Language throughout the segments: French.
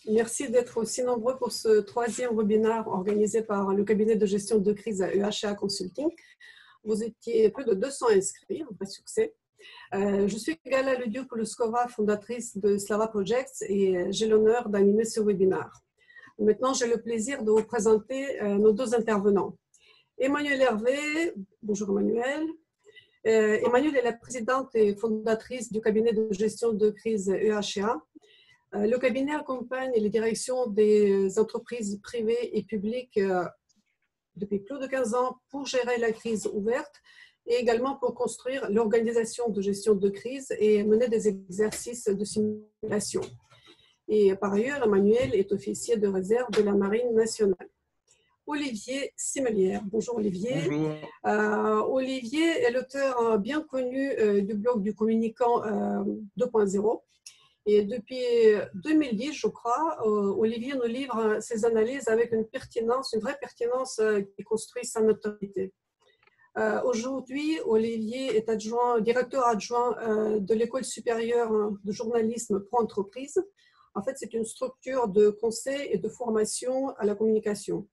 Merci d'être aussi nombreux pour ce troisième webinaire organisé par le cabinet de gestion de crise à EHA Consulting. Vous étiez plus de 200 inscrits, un vrai succès. Je suis Gala Ludiou-Poluskova, fondatrice de Slava Projects, et j'ai l'honneur d'animer ce webinaire. Maintenant, j'ai le plaisir de vous présenter nos deux intervenants. Emmanuelle Hervé, bonjour Emmanuelle. Emmanuelle est la présidente et fondatrice du cabinet de gestion de crise EHA. Le cabinet accompagne les directions des entreprises privées et publiques depuis plus de 15 ans pour gérer la crise ouverte et également pour construire l'organisation de gestion de crise et mener des exercices de simulation. Et par ailleurs, Emmanuel est officier de réserve de la Marine nationale. Olivier Simelière. Bonjour Olivier. Bonjour. Olivier est l'auteur bien connu du blog du communicant 2.0. Et depuis 2010, je crois, Olivier nous livre ses analyses avec une pertinence, une vraie pertinence qui construit sa notoriété. Aujourd'hui, Olivier est directeur adjoint de l'École supérieure de journalisme Pro Entreprise. En fait, c'est une structure de conseil et de formation à la communication.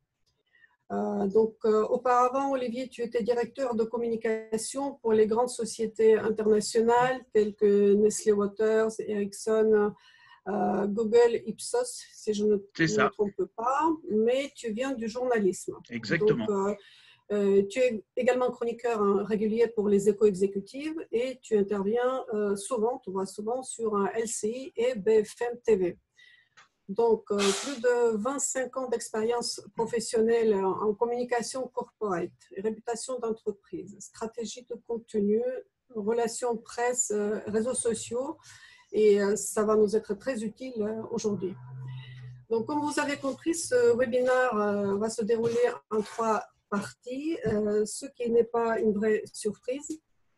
Auparavant, Olivier, tu étais directeur de communication pour les grandes sociétés internationales telles que Nestlé Waters, Ericsson, Google, Ipsos, si je ne me trompe pas, mais tu viens du journalisme. Exactement. Donc, tu es également chroniqueur régulier pour les Échos exécutives et tu interviens souvent, tu vois souvent sur LCI et BFM TV. Donc, plus de 25 ans d'expérience professionnelle en communication corporate, réputation d'entreprise, stratégie de contenu, relations presse, réseaux sociaux, et ça va nous être très utile aujourd'hui. Donc, comme vous avez compris, ce webinaire va se dérouler en 3 parties, ce qui n'est pas une vraie surprise.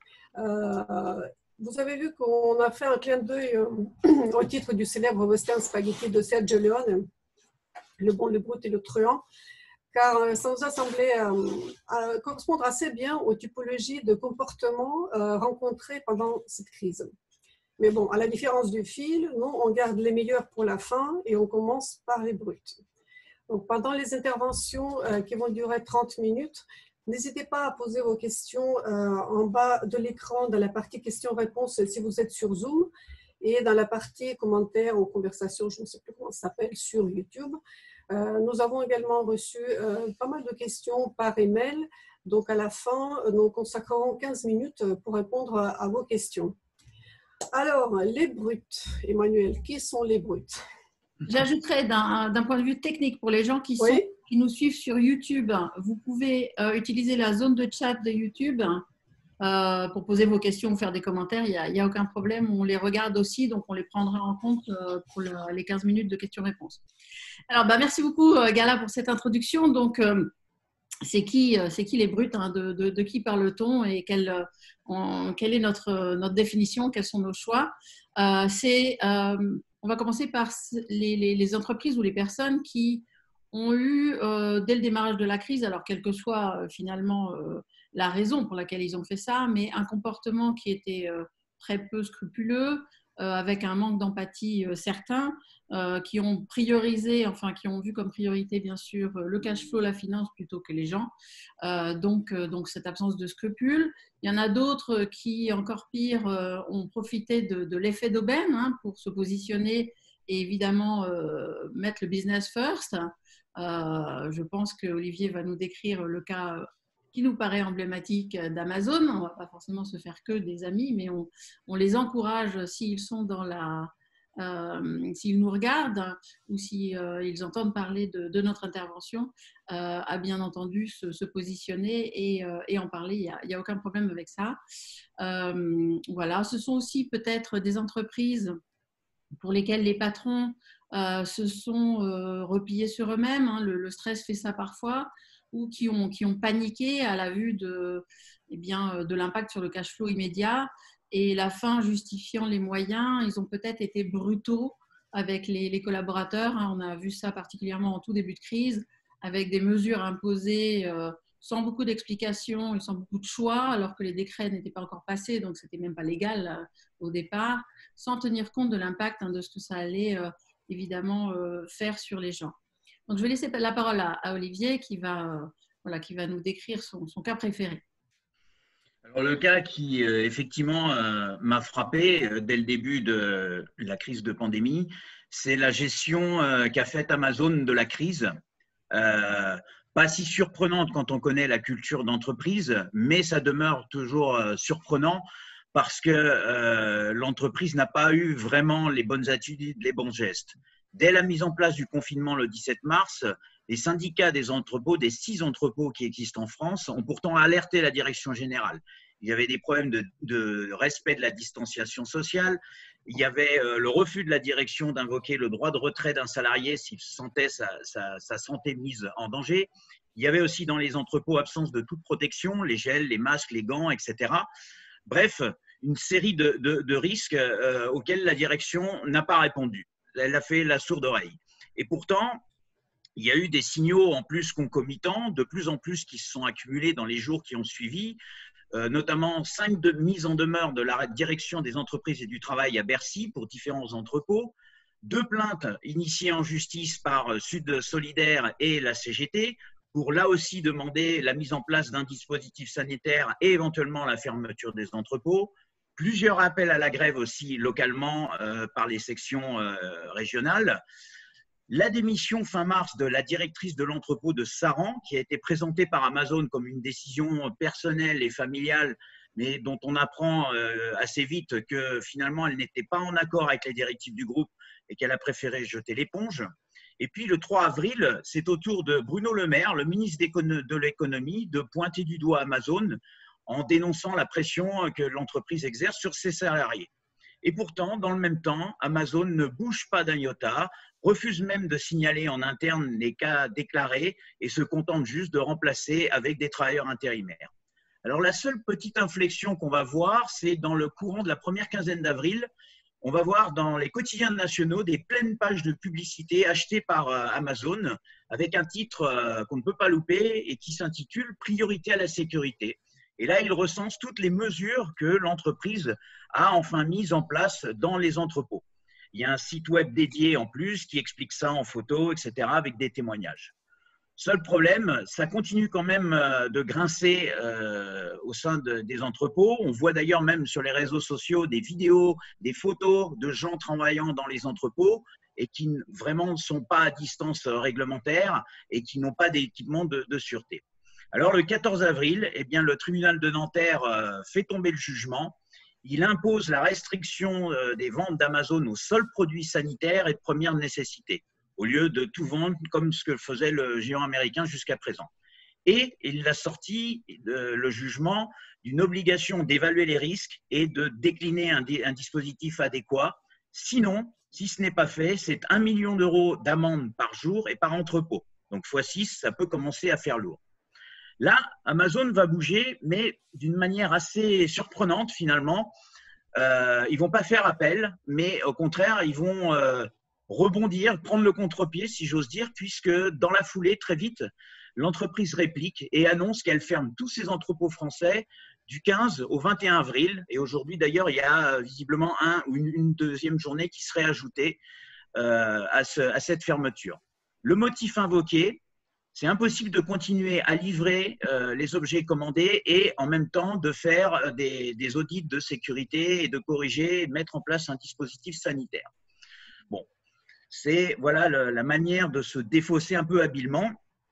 Vous avez vu qu'on a fait un clin d'œil au titre du célèbre western spaghetti de Sergio Leone, Le bon, le brut et le truand, car ça nous a semblé correspondre assez bien aux typologies de comportements rencontrés pendant cette crise. Mais bon, à la différence du film, nous, on garde les meilleurs pour la fin et on commence par les bruts. Donc, pendant les interventions qui vont durer 30 minutes, n'hésitez pas à poser vos questions en bas de l'écran dans la partie questions-réponses si vous êtes sur Zoom et dans la partie commentaires ou conversations, je ne sais plus comment ça s'appelle, sur YouTube. Nous avons également reçu pas mal de questions par email. Donc, à la fin, nous consacrerons 15 minutes pour répondre à vos questions. Alors, les bruts, Emmanuel, qui sont les bruts? J'ajouterais d'un point de vue technique pour les gens qui nous suivent sur YouTube, vous pouvez utiliser la zone de chat de YouTube pour poser vos questions ou faire des commentaires. Il n'y a aucun problème. On les regarde aussi, donc on les prendra en compte pour les 15 minutes de questions-réponses. Alors, merci beaucoup, Gala, pour cette introduction. Donc, c'est qui les bruts, hein, de qui parle-t-on et quelle est notre définition, quels sont nos choix. On va commencer par les entreprises ou les personnes qui ont eu, dès le démarrage de la crise, alors quelle que soit finalement la raison pour laquelle ils ont fait ça, mais un comportement qui était très peu scrupuleux, avec un manque d'empathie certain, qui ont priorisé, enfin qui ont vu comme priorité bien sûr le cash flow, la finance plutôt que les gens. Donc cette absence de scrupules. Il y en a d'autres qui, encore pire, ont profité de l'effet d'aubaine, hein, pour se positionner et évidemment mettre le business first. Je pense qu'Olivier va nous décrire le cas qui nous paraît emblématique d'Amazon. On ne va pas forcément se faire que des amis, mais on les encourage s'ils sont dans s'ils nous regardent ou s'ils entendent parler de notre intervention, à bien entendu se positionner et en parler. Il n'y a aucun problème avec ça. Voilà. Ce sont aussi peut-être des entreprises pour lesquelles les patrons se sont repliés sur eux-mêmes. Hein. Le stress fait ça parfois, ou qui ont paniqué à la vue de l'impact sur le cash flow immédiat et la fin justifiant les moyens. Ils ont peut-être été brutaux avec les collaborateurs. Hein. On a vu ça particulièrement en tout début de crise, avec des mesures imposées sans beaucoup d'explications et sans beaucoup de choix, alors que les décrets n'étaient pas encore passés, donc ce n'était même pas légal au départ, sans tenir compte de l'impact, hein, de ce que ça allait évidemment faire sur les gens. Donc, je vais laisser la parole à Olivier qui va nous décrire son cas préféré. Alors, le cas qui, effectivement, m'a frappé dès le début de la crise de pandémie, c'est la gestion qu'a faite Amazon de la crise. Pas si surprenante quand on connaît la culture d'entreprise, mais ça demeure toujours surprenant parce que l'entreprise n'a pas eu vraiment les bonnes attitudes, les bons gestes. Dès la mise en place du confinement le 17 mars, les syndicats des entrepôts, des 6 entrepôts qui existent en France, ont pourtant alerté la direction générale. Il y avait des problèmes de respect de la distanciation sociale. Il y avait le refus de la direction d'invoquer le droit de retrait d'un salarié s'il sentait sa santé mise en danger. Il y avait aussi dans les entrepôts absence de toute protection, les gels, les masques, les gants, etc. Bref, une série de risques auxquels la direction n'a pas répondu. Elle a fait la sourde oreille. Et pourtant, il y a eu des signaux en plus concomitants, de plus en plus qui se sont accumulés dans les jours qui ont suivi, notamment 5 mises en demeure de la direction des entreprises et du travail à Bercy pour différents entrepôts, 2 plaintes initiées en justice par Sud Solidaire et la CGT pour là aussi demander la mise en place d'un dispositif sanitaire et éventuellement la fermeture des entrepôts, plusieurs appels à la grève aussi localement par les sections régionales. La démission fin mars de la directrice de l'entrepôt de Saran, qui a été présentée par Amazon comme une décision personnelle et familiale, mais dont on apprend assez vite que finalement elle n'était pas en accord avec les directives du groupe et qu'elle a préféré jeter l'éponge. Et puis le 3 avril, c'est au tour de Bruno Le Maire, le ministre de l'économie, de pointer du doigt Amazon en dénonçant la pression que l'entreprise exerce sur ses salariés. Et pourtant, dans le même temps, Amazon ne bouge pas d'un iota, refuse même de signaler en interne les cas déclarés et se contente juste de remplacer avec des travailleurs intérimaires. Alors la seule petite inflexion qu'on va voir, c'est dans le courant de la première quinzaine d'avril, on va voir dans les quotidiens nationaux des pleines pages de publicité achetées par Amazon avec un titre qu'on ne peut pas louper et qui s'intitule « Priorité à la sécurité ». Et là, il recense toutes les mesures que l'entreprise a enfin mises en place dans les entrepôts. Il y a un site web dédié en plus qui explique ça en photo, etc., avec des témoignages. Seul problème, ça continue quand même de grincer au sein des entrepôts. On voit d'ailleurs même sur les réseaux sociaux des vidéos, des photos de gens travaillant dans les entrepôts et qui vraiment ne sont pas à distance réglementaire et qui n'ont pas d'équipement de sûreté. Alors, le 14 avril, eh bien, le tribunal de Nanterre fait tomber le jugement. Il impose la restriction des ventes d'Amazon aux seuls produits sanitaires et de première nécessité, au lieu de tout vendre comme ce que faisait le géant américain jusqu'à présent. Et il a sorti le jugement d'une obligation d'évaluer les risques et de décliner un dispositif adéquat. Sinon, si ce n'est pas fait, c'est 1 million d'euros d'amende par jour et par entrepôt. Donc, x6, ça peut commencer à faire lourd. Là, Amazon va bouger, mais d'une manière assez surprenante finalement. Ils ne vont pas faire appel, mais au contraire, ils vont rebondir, prendre le contre-pied, si j'ose dire, puisque dans la foulée, très vite, l'entreprise réplique et annonce qu'elle ferme tous ses entrepôts français du 15 au 21 avril. Et aujourd'hui, d'ailleurs, il y a visiblement une deuxième journée qui serait ajoutée à cette fermeture. Le motif invoqué, c'est impossible de continuer à livrer les objets commandés et en même temps de faire des audits de sécurité et de corriger et de mettre en place un dispositif sanitaire. Bon, c'est voilà la manière de se défausser un peu habilement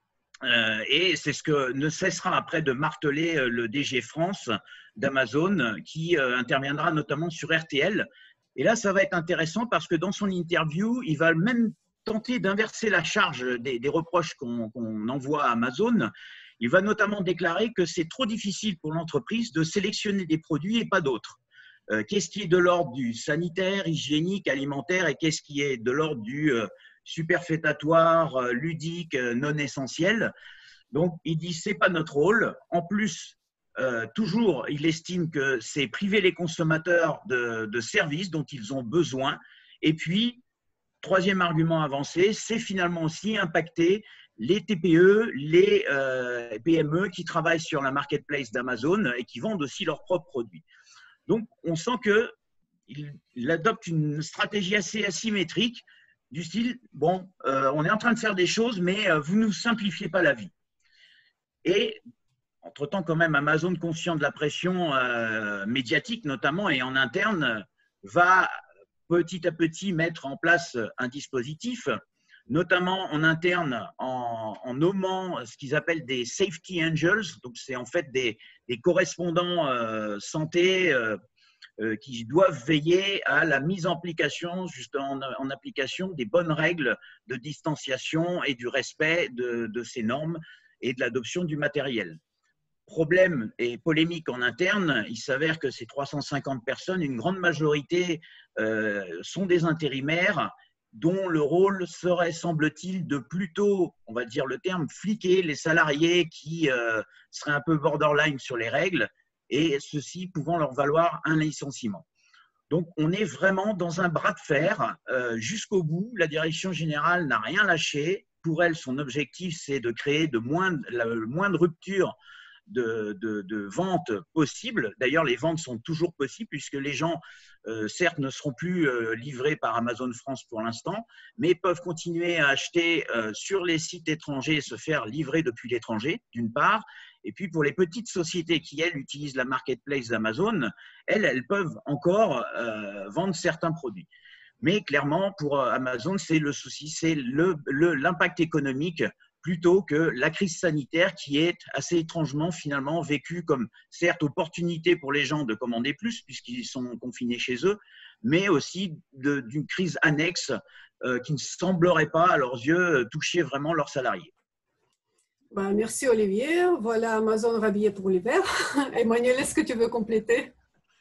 et c'est ce que ne cessera après de marteler le DG France d'Amazon qui interviendra notamment sur RTL. Et là, ça va être intéressant parce que dans son interview, il va même tenter d'inverser la charge des reproches qu'on envoie à Amazon. Il va notamment déclarer que c'est trop difficile pour l'entreprise de sélectionner des produits et pas d'autres. Qu'est-ce qui est de l'ordre du sanitaire, hygiénique, alimentaire et qu'est-ce qui est de l'ordre du superfétatoire, ludique, non essentiel. Donc, il dit c'est pas notre rôle. En plus, toujours, il estime que c'est priver les consommateurs de services dont ils ont besoin. Et puis, troisième argument avancé, c'est finalement aussi impacter les TPE, les PME qui travaillent sur la marketplace d'Amazon et qui vendent aussi leurs propres produits. Donc, on sent qu'il adopte une stratégie assez asymétrique. du style, bon, on est en train de faire des choses, mais vous ne nous simplifiez pas la vie. Et entre-temps, quand même, Amazon, conscient de la pression médiatique notamment et en interne, va petit à petit mettre en place un dispositif, notamment en interne, en nommant ce qu'ils appellent des safety angels. Donc, c'est en fait des correspondants santé qui doivent veiller à la mise en application, juste en application des bonnes règles de distanciation et du respect de ces normes et de l'adoption du matériel. Problème et polémique en interne, il s'avère que ces 350 personnes, une grande majorité sont des intérimaires dont le rôle serait, semble-t-il, de plutôt, on va dire le terme, fliquer les salariés qui seraient un peu borderline sur les règles et ceci pouvant leur valoir un licenciement. Donc, on est vraiment dans un bras de fer jusqu'au bout. La direction générale n'a rien lâché. Pour elle, son objectif, c'est de créer le moins de ruptures de ventes possibles. D'ailleurs, les ventes sont toujours possibles puisque les gens, certes, ne seront plus livrés par Amazon France pour l'instant, mais peuvent continuer à acheter sur les sites étrangers et se faire livrer depuis l'étranger, d'une part. Et puis, pour les petites sociétés qui, elles, utilisent la marketplace d'Amazon, elles peuvent encore vendre certains produits. Mais clairement, pour Amazon, c'est le souci, c'est l'impact économique plutôt que la crise sanitaire qui est assez étrangement finalement vécue comme certes opportunité pour les gens de commander plus puisqu'ils sont confinés chez eux, mais aussi d'une crise annexe qui ne semblerait pas à leurs yeux toucher vraiment leurs salariés. Ben, merci Olivier. Voilà Amazon rhabillé pour l'hiver. Emmanuel, est-ce que tu veux compléter?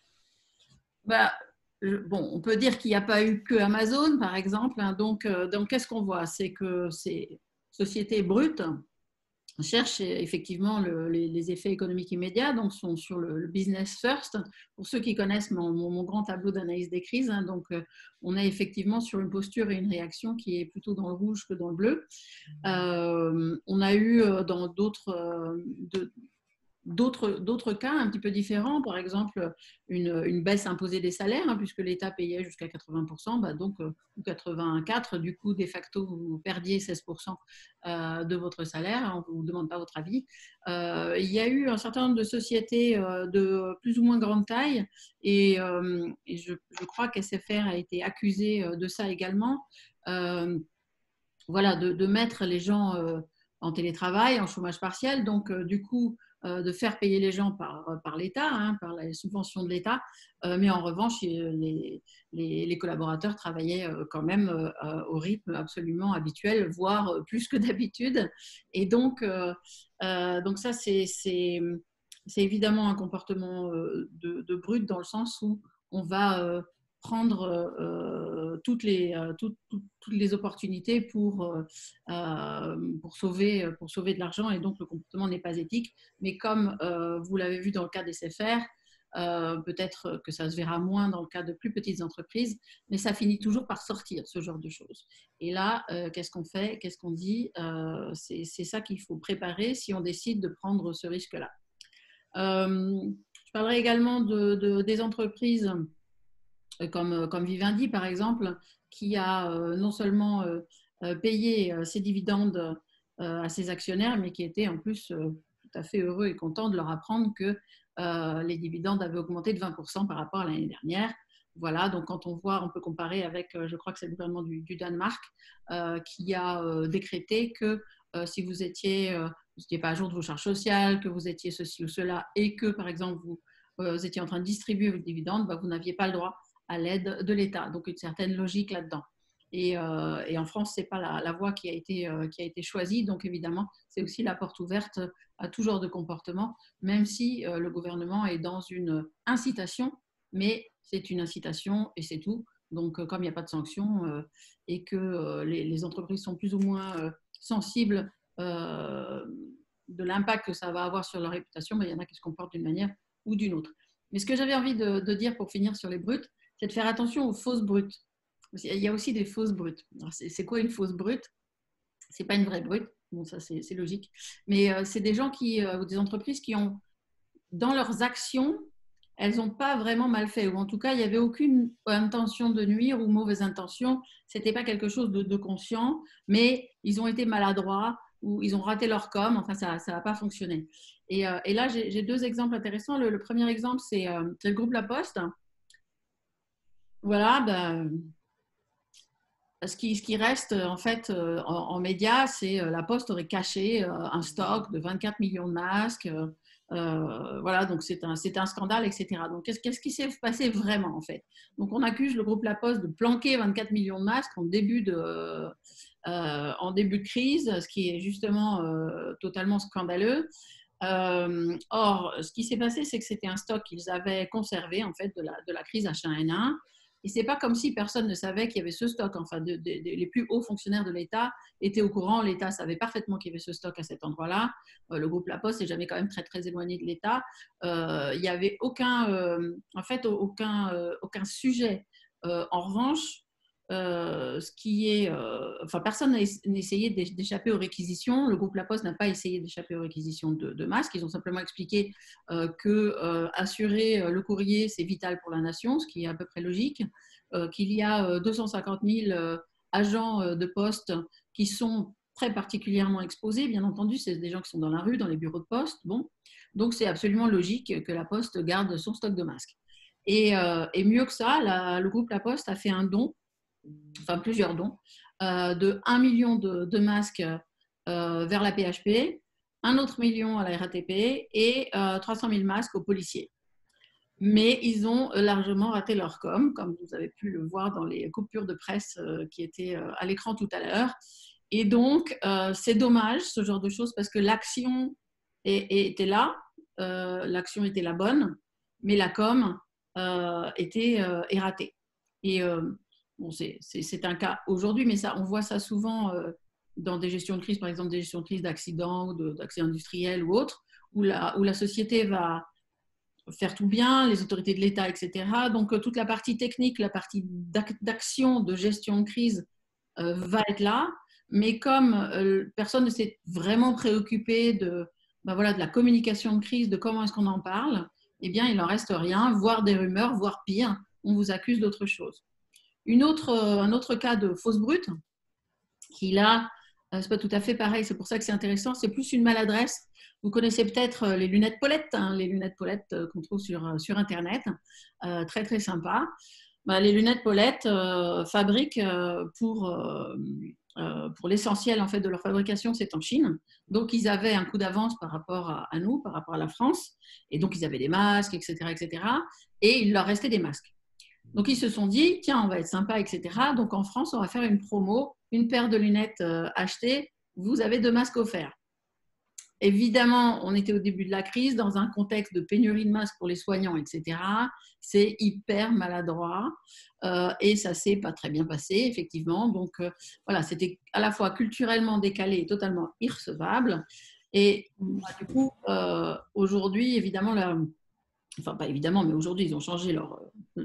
Bon, on peut dire qu'il n'y a pas eu que Amazon, par exemple. Hein, donc qu'est-ce qu'on voit? C'est que ces sociétés brutes cherchent effectivement les effets économiques immédiats, donc sont sur le business first. Pour ceux qui connaissent mon grand tableau d'analyse des crises, hein, donc on est effectivement sur une posture et une réaction qui est plutôt dans le rouge que dans le bleu. On a eu dans d'autres cas un petit peu différents, par exemple une baisse imposée des salaires, hein, puisque l'État payait jusqu'à 80%, donc, ou 84%, du coup, de facto, vous perdiez 16% de votre salaire, on ne vous demande pas votre avis. Il y a eu un certain nombre de sociétés de plus ou moins grande taille, et je crois qu'SFR a été accusé de ça également, voilà, de mettre les gens en télétravail, en chômage partiel, donc du coup, de faire payer les gens par l'État, hein, par les subventions de l'État, mais en revanche, les collaborateurs travaillaient quand même au rythme absolument habituel, voire plus que d'habitude. Et donc ça, c'est évidemment un comportement de brute dans le sens où on va prendre toutes les opportunités pour sauver de l'argent, et donc le comportement n'est pas éthique. Mais comme vous l'avez vu dans le cas des SFR, peut-être que ça se verra moins dans le cas de plus petites entreprises, mais ça finit toujours par sortir, ce genre de choses. Et là, qu'est-ce qu'on fait? Qu'est-ce qu'on dit? C'est ça qu'il faut préparer si on décide de prendre ce risque-là. Je parlerai également des entreprises comme Vivendi, par exemple, qui a non seulement payé ses dividendes à ses actionnaires, mais qui était en plus tout à fait heureux et content de leur apprendre que les dividendes avaient augmenté de 20% par rapport à l'année dernière. Voilà, donc quand on voit, on peut comparer avec, je crois que c'est le gouvernement du Danemark, qui a décrété que si vous n'étiez pas à jour de vos charges sociales, que vous étiez ceci ou cela, et que, par exemple, vous étiez en train de distribuer vos dividendes, vous n'aviez pas le droit à l'aide de l'État. Donc, une certaine logique là-dedans. Et en France, ce n'est pas la voie qui a été choisie. Donc, évidemment, c'est aussi la porte ouverte à tout genre de comportement, même si le gouvernement est dans une incitation, mais c'est une incitation et c'est tout. Donc, comme il n'y a pas de sanction et que les entreprises sont plus ou moins sensibles de l'impact que ça va avoir sur leur réputation, il y en a qui se comportent d'une manière ou d'une autre. Mais ce que j'avais envie de dire pour finir sur les brutes, c'est de faire attention aux fausses brutes. Il y a aussi des fausses brutes. C'est quoi une fausse brute? Ce n'est pas une vraie brute. Bon, ça, c'est logique. Mais c'est des gens ou des entreprises qui ont, dans leurs actions, elles n'ont pas vraiment mal fait, ou en tout cas, il n'y avait aucune intention de nuire ou mauvaise intention. Ce n'était pas quelque chose de conscient, mais ils ont été maladroits ou ils ont raté leur com. Enfin, ça n'a pas fonctionné. Et là, j'ai deux exemples intéressants. Le premier exemple, c'est le groupe La Poste. Voilà, ce qui reste en fait en médias, c'est La Poste aurait caché un stock de 24 millions de masques. Voilà, donc c'est un scandale, etc. Donc, qu'est-ce qui s'est passé vraiment, en fait? Donc, on accuse le groupe La Poste de planquer 24 millions de masques en début de crise, ce qui est justement totalement scandaleux. Or, ce qui s'est passé, c'est que c'était un stock qu'ils avaient conservé, en fait, de la crise H1N1. Et ce n'est pas comme si personne ne savait qu'il y avait ce stock. Enfin, les plus hauts fonctionnaires de l'État étaient au courant. L'État savait parfaitement qu'il y avait ce stock à cet endroit-là. Le groupe La Poste n'est jamais quand même très, très éloigné de l'État. Il n'y avait aucun sujet. En revanche, personne n'a essayé d'échapper aux réquisitions. Le groupe La Poste n'a pas essayé d'échapper aux réquisitions de masques. Ils ont simplement expliqué que assurer le courrier, c'est vital pour la nation, ce qui est à peu près logique, qu'il y a 250 000 agents de poste qui sont très particulièrement exposés. Bien entendu, c'est des gens qui sont dans la rue, dans les bureaux de poste. Bon. Donc, c'est absolument logique que La Poste garde son stock de masques. Et mieux que ça, le groupe La Poste a fait un don, enfin plusieurs dons, de 1 million de masques vers la PHP, un autre million à la RATP et 300 000 masques aux policiers. Mais ils ont largement raté leur com, comme vous avez pu le voir dans les coupures de presse qui étaient à l'écran tout à l'heure. Et donc, c'est dommage, ce genre de choses, parce que l'action était là, l'action était la bonne, mais la com est ratée. Et bon, c'est un cas aujourd'hui, mais ça, on voit ça souvent dans des gestions de crise, par exemple des gestions de crise d'accidents ou d'accidents industriels ou autres, où la société va faire tout bien, les autorités de l'État, etc. Donc, toute la partie technique, la partie d'action, de gestion de crise va être là, mais comme personne ne s'est vraiment préoccupé de la communication de crise, de comment est-ce qu'on en parle, eh bien, il n'en reste rien, voire des rumeurs, voire pire, on vous accuse d'autre chose. Un autre cas de fausse brute, qui là, c'est pas tout à fait pareil, c'est pour ça que c'est intéressant, c'est plus une maladresse. Vous connaissez peut-être les lunettes Paulette, les lunettes Paulette qu'on trouve sur Internet, très très sympa. Les lunettes Paulette fabriquent pour l'essentiel en fait de leur fabrication, c'est en Chine. Donc ils avaient un coup d'avance par rapport à nous, par rapport à la France, et donc ils avaient des masques, etc., etc. Et il leur restait des masques. Donc, ils se sont dit, tiens, on va être sympa, etc. Donc, en France, on va faire une promo, une paire de lunettes achetées, vous avez 2 masques offerts. Évidemment, on était au début de la crise, dans un contexte de pénurie de masques pour les soignants, etc. C'est hyper maladroit et ça ne s'est pas très bien passé, effectivement. Donc, voilà, c'était à la fois culturellement décalé et totalement irrecevable. Et du coup, aujourd'hui, évidemment, enfin pas évidemment, mais aujourd'hui, ils ont changé leur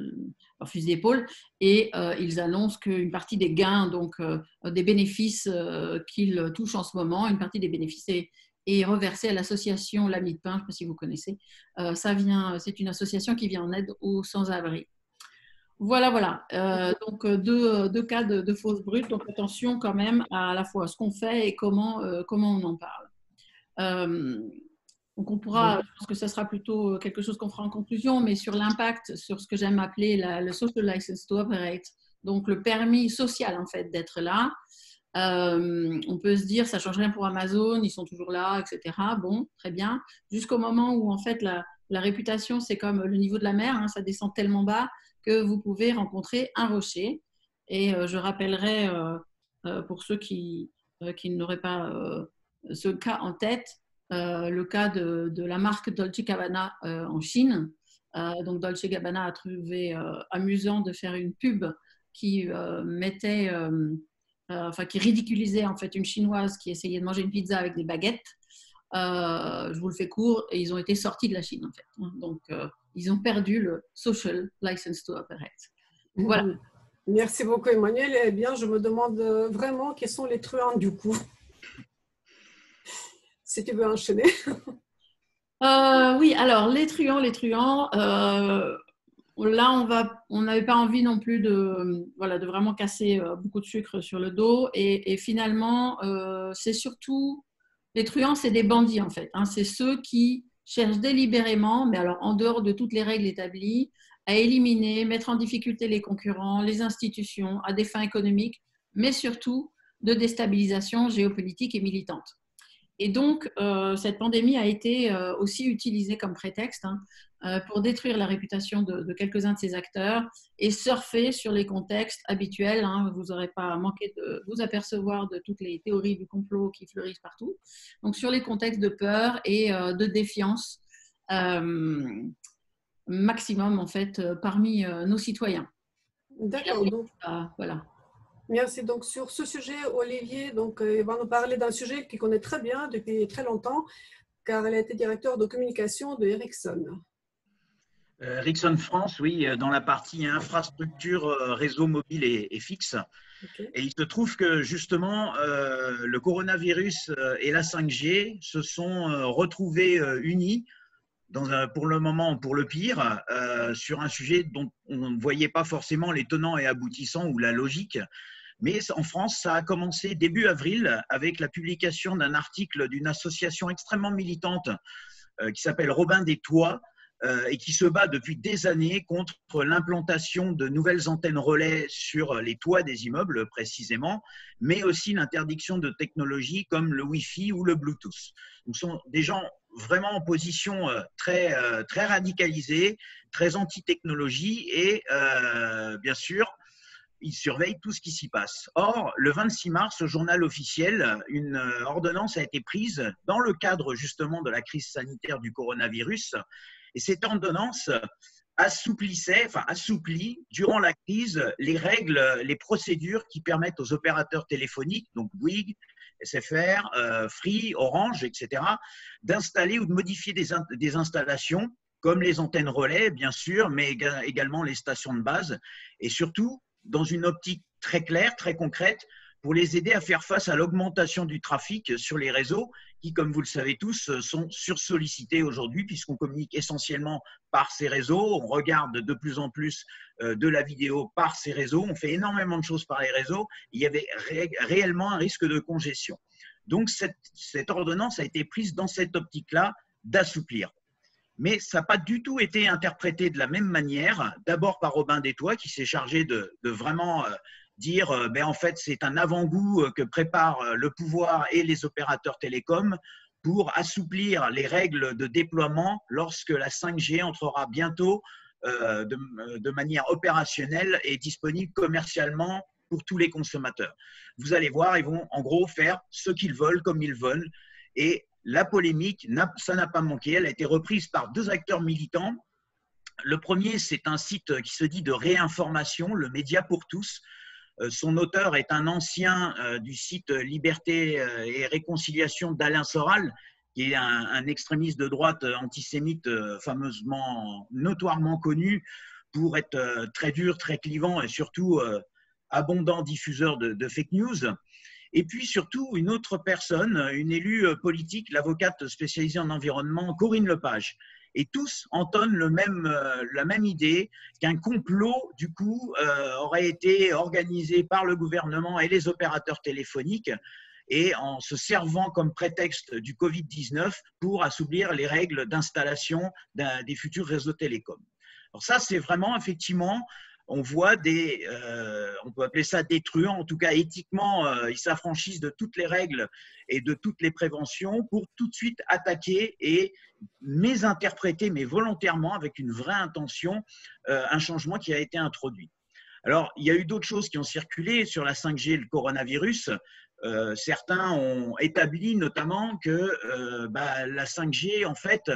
fusil d'épaule et ils annoncent qu'une partie des gains, donc des bénéfices qu'ils touchent en ce moment, une partie des bénéfices est reversée à l'association L'Ami de Pain, je ne sais pas si vous connaissez. C'est une association qui vient en aide aux sans-abri. Voilà. Donc, deux cas de fausses brutes. Donc, attention quand même à la fois à ce qu'on fait et comment on en parle. Donc, on pourra, je pense que ça sera plutôt quelque chose qu'on fera en conclusion, mais sur l'impact, sur ce que j'aime appeler le social license to operate, donc le permis social en fait d'être là. On peut se dire, ça ne change rien pour Amazon, ils sont toujours là, etc. Bon, très bien. Jusqu'au moment où en fait la réputation, c'est comme le niveau de la mer, hein, ça descend tellement bas que vous pouvez rencontrer un rocher. Et je rappellerai pour ceux qui n'auraient pas ce cas en tête, le cas de la marque Dolce & Gabbana en Chine. Donc Dolce & Gabbana a trouvé amusant de faire une pub qui qui ridiculisait en fait une chinoise qui essayait de manger une pizza avec des baguettes. Je vous le fais court, et ils ont été sortis de la Chine en fait. Donc ils ont perdu le social license to operate. Voilà. Merci beaucoup Emmanuel. Eh bien, je me demande vraiment quels sont les truands du coup. Si tu veux enchaîner. Oui, alors les truands, là on n'avait pas envie non plus de vraiment casser beaucoup de sucre sur le dos et finalement c'est surtout les truands, c'est des bandits en fait, hein. C'est ceux qui cherchent délibérément, mais alors en dehors de toutes les règles établies, à éliminer, mettre en difficulté les concurrents, les institutions à des fins économiques, mais surtout de déstabilisation géopolitique et militante. Et donc, cette pandémie a été aussi utilisée comme prétexte, hein, pour détruire la réputation de quelques-uns de ces acteurs et surfer sur les contextes habituels, hein. Vous n'aurez pas manqué de vous apercevoir de toutes les théories du complot qui fleurissent partout. Donc, sur les contextes de peur et de défiance maximum, en fait, parmi nos citoyens. D'accord. Donc, Voilà. merci. Donc, sur ce sujet, Olivier il va nous parler d'un sujet qu'il connaît très bien depuis très longtemps, car elle a été directeur de communication de Ericsson. Ericsson France, oui, dans la partie infrastructure, réseau mobile et fixe. Okay. Et il se trouve que justement, le coronavirus et la 5G se sont retrouvés unis pour le moment, pour le pire, sur un sujet dont on ne voyait pas forcément les tenants et aboutissants ou la logique. Mais en France, ça a commencé début avril avec la publication d'un article d'une association extrêmement militante qui s'appelle Robin des Toits et qui se bat depuis des années contre l'implantation de nouvelles antennes relais sur les toits des immeubles précisément, mais aussi l'interdiction de technologies comme le Wi-Fi ou le Bluetooth. Donc, ce sont des gens vraiment en position très radicalisée, très anti-technologie et bien sûr, ils surveillent tout ce qui s'y passe. Or, le 26 mars, au journal officiel, une ordonnance a été prise dans le cadre justement de la crise sanitaire du coronavirus. Et cette ordonnance assouplit durant la crise les règles, les procédures qui permettent aux opérateurs téléphoniques, donc Bouygues, SFR, Free, Orange, etc., d'installer ou de modifier des installations comme les antennes relais, bien sûr, mais également les stations de base, et surtout dans une optique très claire, très concrète, pour les aider à faire face à l'augmentation du trafic sur les réseaux qui, comme vous le savez tous, sont sursollicités aujourd'hui puisqu'on communique essentiellement par ces réseaux, on regarde de plus en plus de la vidéo par ces réseaux, on fait énormément de choses par les réseaux, il y avait réellement un risque de congestion. Donc cette ordonnance a été prise dans cette optique-là d'assouplir. Mais ça n'a pas du tout été interprété de la même manière, d'abord par Robin des Toits qui s'est chargé de vraiment dire en fait c'est un avant-goût que préparent le pouvoir et les opérateurs télécoms pour assouplir les règles de déploiement lorsque la 5G entrera bientôt de manière opérationnelle et disponible commercialement pour tous les consommateurs. Vous allez voir, ils vont en gros faire ce qu'ils veulent comme ils veulent et la polémique, ça n'a pas manqué, elle a été reprise par deux acteurs militants. Le premier, c'est un site qui se dit de réinformation, le Média pour tous. Son auteur est un ancien du site Liberté et Réconciliation d'Alain Soral, qui est un extrémiste de droite antisémite fameusement, notoirement connu pour être très dur, très clivant et surtout abondant diffuseur de fake news. Et puis surtout une autre personne, une élue politique, l'avocate spécialisée en environnement, Corinne Lepage. Et tous entonnent la même idée qu'un complot, du coup, aurait été organisé par le gouvernement et les opérateurs téléphoniques et en se servant comme prétexte du Covid-19 pour assouplir les règles d'installation des futurs réseaux télécoms. Alors ça, c'est vraiment effectivement… On voit on peut appeler ça des truands, en tout cas éthiquement, ils s'affranchissent de toutes les règles et de toutes les préventions pour tout de suite attaquer et mésinterpréter, mais volontairement, avec une vraie intention, un changement qui a été introduit. Alors, il y a eu d'autres choses qui ont circulé sur la 5G et le coronavirus. Certains ont établi notamment que la 5G, en fait,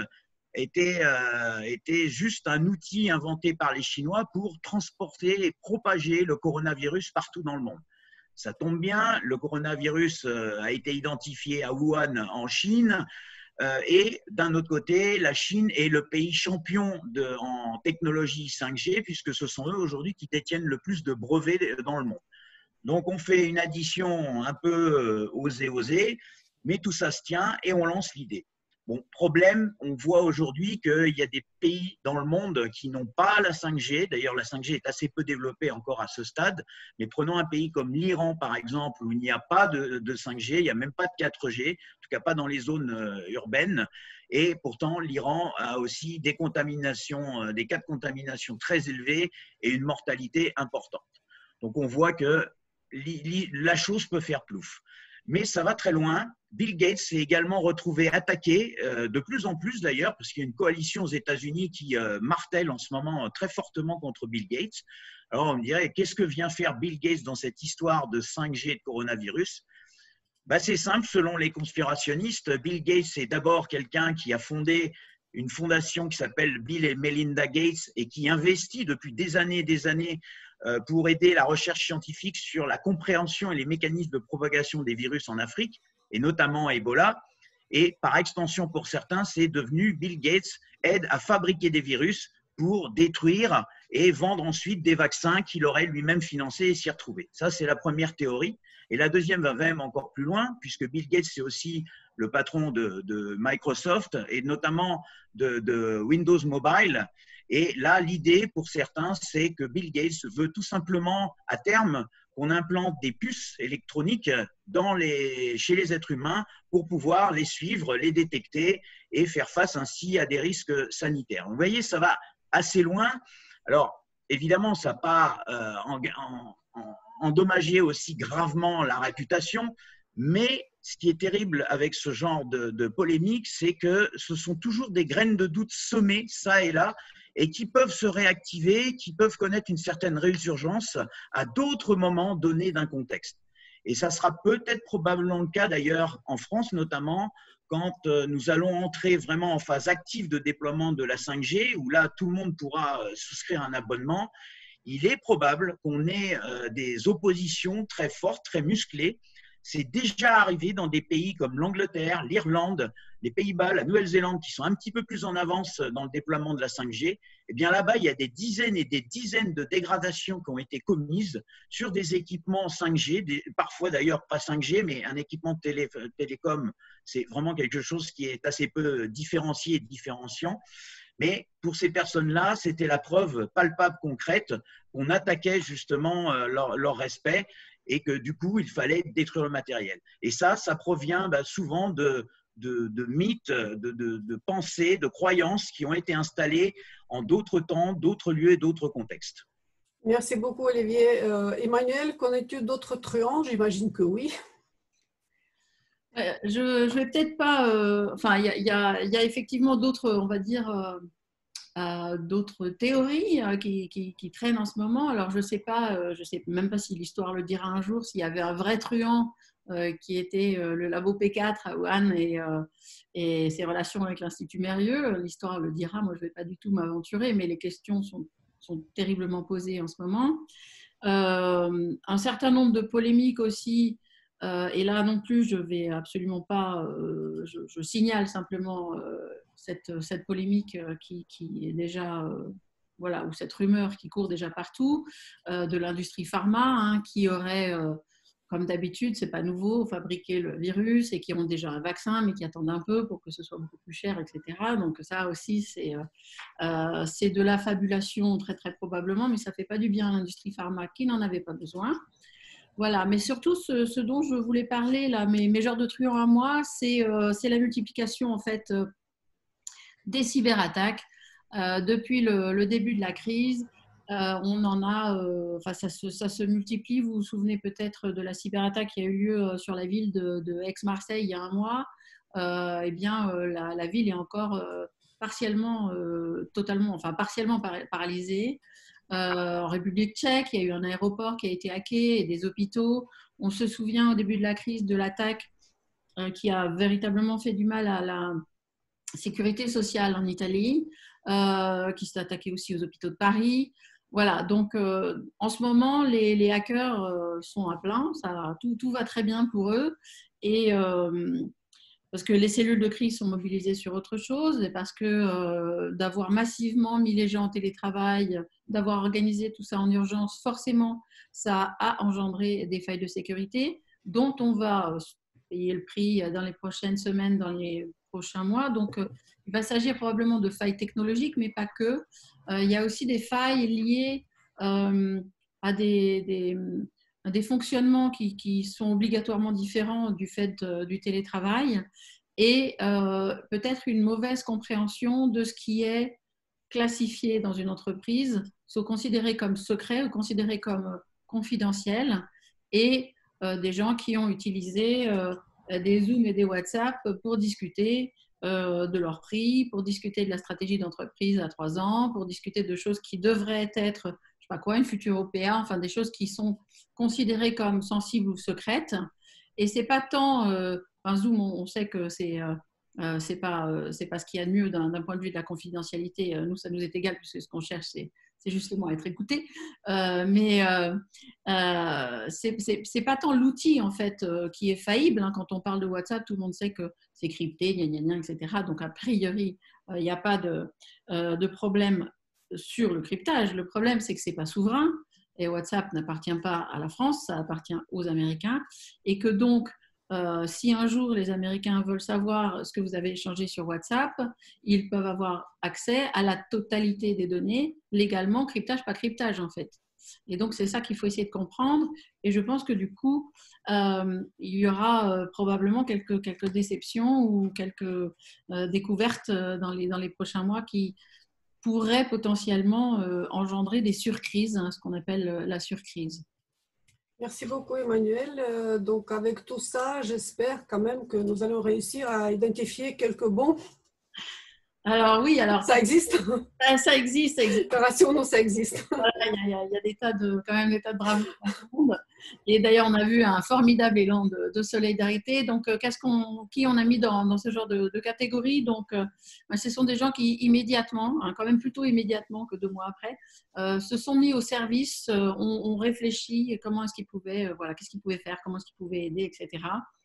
était juste un outil inventé par les Chinois pour transporter et propager le coronavirus partout dans le monde. Ça tombe bien, le coronavirus a été identifié à Wuhan en Chine et d'un autre côté, la Chine est le pays champion en technologie 5G puisque ce sont eux aujourd'hui qui détiennent le plus de brevets dans le monde. Donc on fait une addition un peu osée, mais tout ça se tient et on lance l'idée. Bon, problème, on voit aujourd'hui qu'il y a des pays dans le monde qui n'ont pas la 5G. D'ailleurs, la 5G est assez peu développée encore à ce stade. Mais prenons un pays comme l'Iran, par exemple, où il n'y a pas de 5G, il n'y a même pas de 4G, en tout cas pas dans les zones urbaines. Et pourtant, l'Iran a aussi des contaminations, des cas de contamination très élevés et une mortalité importante. Donc, on voit que la chose peut faire plouf. Mais ça va très loin. Bill Gates s'est également retrouvé attaqué, de plus en plus d'ailleurs, parce qu'il y a une coalition aux États-Unis qui martèle en ce moment très fortement contre Bill Gates. Alors on me dirait, qu'est-ce que vient faire Bill Gates dans cette histoire de 5G de coronavirus? Ben, c'est simple, selon les conspirationnistes, Bill Gates est d'abord quelqu'un qui a fondé une fondation qui s'appelle Bill et Melinda Gates et qui investit depuis des années pour aider la recherche scientifique sur la compréhension et les mécanismes de propagation des virus en Afrique, et notamment Ebola. Et par extension, pour certains, c'est devenu Bill Gates aide à fabriquer des virus pour détruire et vendre ensuite des vaccins qu'il aurait lui-même financés et s'y retrouver. Ça, c'est la première théorie. Et la deuxième va même encore plus loin, puisque Bill Gates, c'est aussi le patron de Microsoft et notamment de Windows Mobile. Et là, l'idée pour certains, c'est que Bill Gates veut tout simplement, à terme, qu'on implante des puces électroniques chez les êtres humains pour pouvoir les suivre, les détecter et faire face ainsi à des risques sanitaires. Vous voyez, ça va assez loin. Alors, évidemment, ça n'a pas endommagé aussi gravement la réputation, mais ce qui est terrible avec ce genre de polémique, c'est que ce sont toujours des graines de doute semées, ça et là, et qui peuvent se réactiver, qui peuvent connaître une certaine résurgence à d'autres moments donnés d'un contexte. Et ça sera peut-être probablement le cas d'ailleurs en France notamment, quand nous allons entrer vraiment en phase active de déploiement de la 5G, où là tout le monde pourra souscrire un abonnement. Il est probable qu'on ait des oppositions très fortes, très musclées. C'est déjà arrivé dans des pays comme l'Angleterre, l'Irlande, les Pays-Bas, la Nouvelle-Zélande, qui sont un petit peu plus en avance dans le déploiement de la 5G. Eh bien là-bas, il y a des dizaines et des dizaines de dégradations qui ont été commises sur des équipements 5G, parfois d'ailleurs pas 5G, mais un équipement télécom, c'est vraiment quelque chose qui est assez peu différencié et différenciant. Mais pour ces personnes-là, c'était la preuve palpable, concrète, qu'on attaquait justement leur respect et que du coup, il fallait détruire le matériel. Et ça provient souvent de mythes, de pensées, de croyances qui ont été installées en d'autres temps, d'autres lieux et d'autres contextes. Merci beaucoup, Olivier. Emmanuel, connais-tu d'autres truands? J'imagine que oui. Je vais peut-être pas… Enfin, il y a effectivement d'autres, on va dire… d'autres théories qui traînent en ce moment. Alors, je sais même pas si l'histoire le dira un jour, s'il y avait un vrai truand qui était le labo P4 à Wuhan et ses relations avec l'Institut Mérieux. L'histoire le dira, moi je ne vais pas du tout m'aventurer, mais les questions sont terriblement posées en ce moment. Un certain nombre de polémiques aussi. Et là non plus, je vais absolument pas, je signale simplement cette polémique qui est déjà, voilà, ou cette rumeur qui court déjà partout, de l'industrie pharma, qui aurait, comme d'habitude, c'est pas nouveau, fabriqué le virus et qui ont déjà un vaccin, mais qui attendent un peu pour que ce soit beaucoup plus cher, etc. Donc ça aussi, c'est de la fabulation très, très probablement, mais ça fait pas du bien à l'industrie pharma qui n'en avait pas besoin. Voilà, mais surtout ce dont je voulais parler, là, mes genres de truands à moi, c'est la multiplication en fait des cyberattaques. Depuis le début de la crise, on en a, enfin, ça se multiplie. Vous vous souvenez peut-être de la cyberattaque qui a eu lieu sur la ville de Aix-Marseille il y a un mois. Eh bien, la ville est encore partiellement paralysée. En République tchèque, il y a eu un aéroport qui a été hacké et des hôpitaux. On se souvient au début de la crise de l'attaque qui a véritablement fait du mal à la sécurité sociale en Italie, qui s'est attaqué aussi aux hôpitaux de Paris. Voilà, donc en ce moment, les hackers sont à plein, tout va très bien pour eux. Et parce que les cellules de crise sont mobilisées sur autre chose et parce que d'avoir massivement mis les gens en télétravail, d'avoir organisé tout ça en urgence, forcément, ça a engendré des failles de sécurité dont on va payer le prix dans les prochaines semaines, dans les prochains mois. Donc, il va s'agir probablement de failles technologiques, mais pas que. Il y a aussi des failles liées à des fonctionnements qui sont obligatoirement différents du fait du télétravail et peut-être une mauvaise compréhension de ce qui est classifié dans une entreprise, soit considéré comme secret ou considéré comme confidentiel, et des gens qui ont utilisé des Zooms et des WhatsApp pour discuter de leur prix, pour discuter de la stratégie d'entreprise à 3 ans, pour discuter de choses qui devraient être, je sais pas quoi, une future OPA, enfin des choses qui sont considérées comme sensibles ou secrètes. Et c'est pas tant un Zoom, on sait que c'est pas ce qu'il y a de mieux d'un point de vue de la confidentialité. Nous, ça nous est égal puisque ce qu'on cherche, c'est justement être écouté. Mais c'est pas tant l'outil en fait qui est faillible. Hein. Quand on parle de WhatsApp, tout le monde sait que c'est crypté, gna, gna, gna, etc. Donc a priori, il n'y a pas de problème sur le cryptage. Le problème, c'est que c'est pas souverain. Et WhatsApp n'appartient pas à la France, ça appartient aux Américains. Et que donc, si un jour les Américains veulent savoir ce que vous avez échangé sur WhatsApp, ils peuvent avoir accès à la totalité des données, légalement, cryptage, pas cryptage en fait. Et donc, c'est ça qu'il faut essayer de comprendre. Et je pense que du coup, il y aura probablement quelques déceptions ou quelques découvertes dans les prochains mois qui pourraient potentiellement engendrer des surcrises, hein, ce qu'on appelle la surcrise. Merci beaucoup, Emmanuel. Donc, avec tout ça, j'espère quand même que nous allons réussir à identifier quelques bons. Alors oui, alors ça existe. Ça existe. Rassure-nous, ça existe. Voilà, il y a quand même des tas de bravos dans tout le monde. Et d'ailleurs, on a vu un formidable élan de solidarité. Donc, qui on a mis dans ce genre de catégorie? Donc, ce sont des gens qui immédiatement, hein, quand même plutôt immédiatement que 2 mois après, se sont mis au service, ont réfléchi comment est-ce qu'ils pouvaient, qu'est-ce qu'ils pouvaient faire, comment est-ce qu'ils pouvaient aider, etc.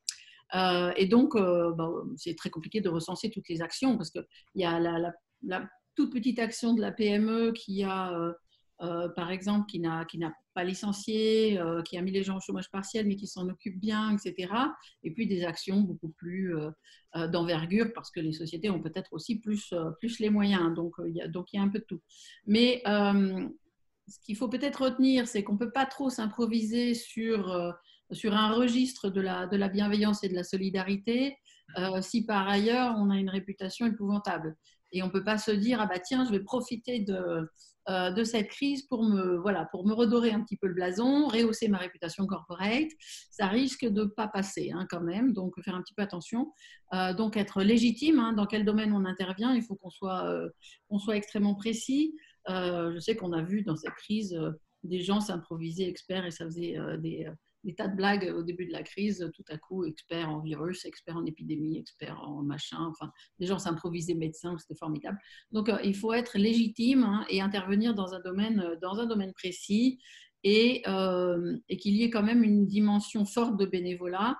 Et donc, c'est très compliqué de recenser toutes les actions parce qu'il y a la toute petite action de la PME qui a, par exemple, qui n'a pas licencié, qui a mis les gens au chômage partiel, mais qui s'en occupe bien, etc. Et puis des actions beaucoup plus d'envergure parce que les sociétés ont peut-être aussi plus les moyens. Donc, il y a un peu de tout. Mais ce qu'il faut peut-être retenir, c'est qu'on ne peut pas trop s'improviser sur un registre de la bienveillance et de la solidarité si par ailleurs on a une réputation épouvantable. Et on ne peut pas se dire, ah bah tiens, je vais profiter de cette crise pour me redorer un petit peu le blason, rehausser ma réputation corporate. Ça risque de ne pas passer hein, quand même, donc faire un petit peu attention. Donc être légitime, hein, dans quel domaine on intervient, il faut qu'on soit extrêmement précis. Je sais qu'on a vu dans cette crise des gens s'improviser experts et ça faisait des tas de blagues au début de la crise, tout à coup, expert en virus, expert en épidémie, expert en machin, enfin, des gens s'improvisaient médecins, c'était formidable. Donc, il faut être légitime hein, et intervenir dans un domaine précis et qu'il y ait quand même une dimension forte de bénévolat.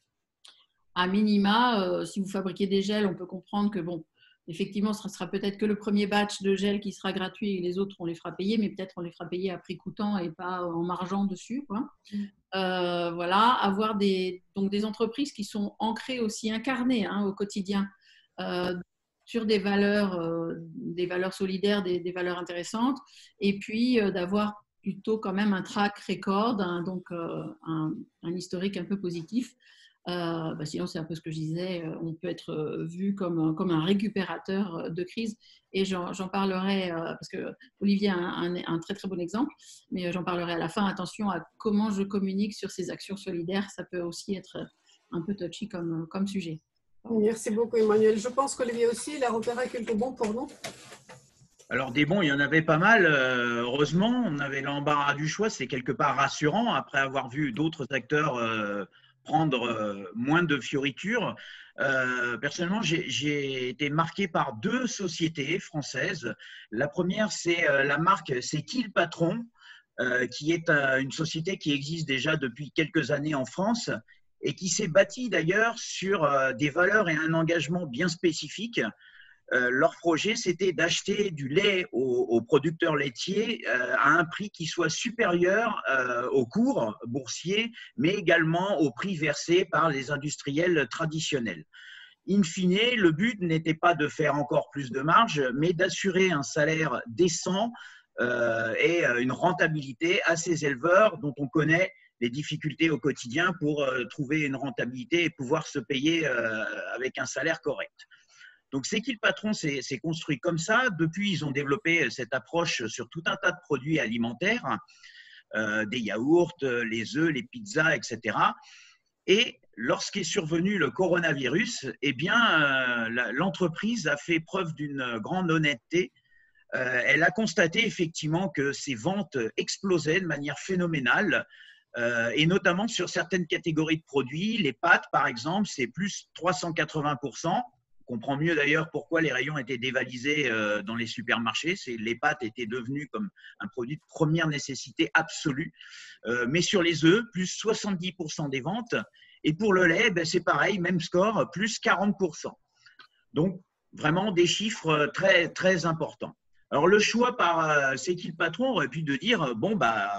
À minima, si vous fabriquez des gels, on peut comprendre que, bon, effectivement, ce sera peut-être que le premier batch de gel qui sera gratuit et les autres, on les fera payer, mais peut-être on les fera payer à prix coûtant et pas en margeant dessus, quoi. Avoir des entreprises qui sont ancrées aussi, incarnées hein, au quotidien sur des valeurs solidaires, des valeurs intéressantes, et puis d'avoir plutôt quand même un track record, hein, donc un historique un peu positif. Sinon, c'est un peu ce que je disais, on peut être vu comme un récupérateur de crise. Et j'en parlerai, parce que Olivier a un très très bon exemple, mais j'en parlerai à la fin. Attention à comment je communique sur ces actions solidaires, ça peut aussi être un peu touchy comme sujet. Merci beaucoup Emmanuel. Je pense qu'Olivier aussi, il a repéré quelques bons pour nous. Alors des bons, il y en avait pas mal. Heureusement, on avait l'embarras du choix. C'est quelque part rassurant après avoir vu d'autres acteurs prendre moins de fioritures. Personnellement, j'ai été marqué par 2 sociétés françaises. La première, c'est la marque C'est qui le patron, qui est une société qui existe déjà depuis quelques années en France et qui s'est bâtie d'ailleurs sur des valeurs et un engagement bien spécifiques. Leur projet, c'était d'acheter du lait aux producteurs laitiers à un prix qui soit supérieur au cours boursier, mais également au prix versé par les industriels traditionnels. In fine, le but n'était pas de faire encore plus de marge, mais d'assurer un salaire décent et une rentabilité à ces éleveurs dont on connaît les difficultés au quotidien pour trouver une rentabilité et pouvoir se payer avec un salaire correct. Donc, C'est qui le patron s'est construit comme ça. Depuis, ils ont développé cette approche sur tout un tas de produits alimentaires, des yaourts, les œufs, les pizzas, etc. Et lorsqu'est survenu le coronavirus, eh bien, l'entreprise a fait preuve d'une grande honnêteté. Elle a constaté effectivement que ses ventes explosaient de manière phénoménale, et notamment sur certaines catégories de produits. Les pâtes, par exemple, c'est plus 380%. On comprend mieux d'ailleurs pourquoi les rayons étaient dévalisés dans les supermarchés. Les pâtes étaient devenues comme un produit de première nécessité absolue. Mais sur les œufs, plus 70% des ventes. Et pour le lait, c'est pareil, même score, plus 40%. Donc, vraiment des chiffres très, très importants. Alors, le choix par C'est qui le patron aurait pu de dire, bon,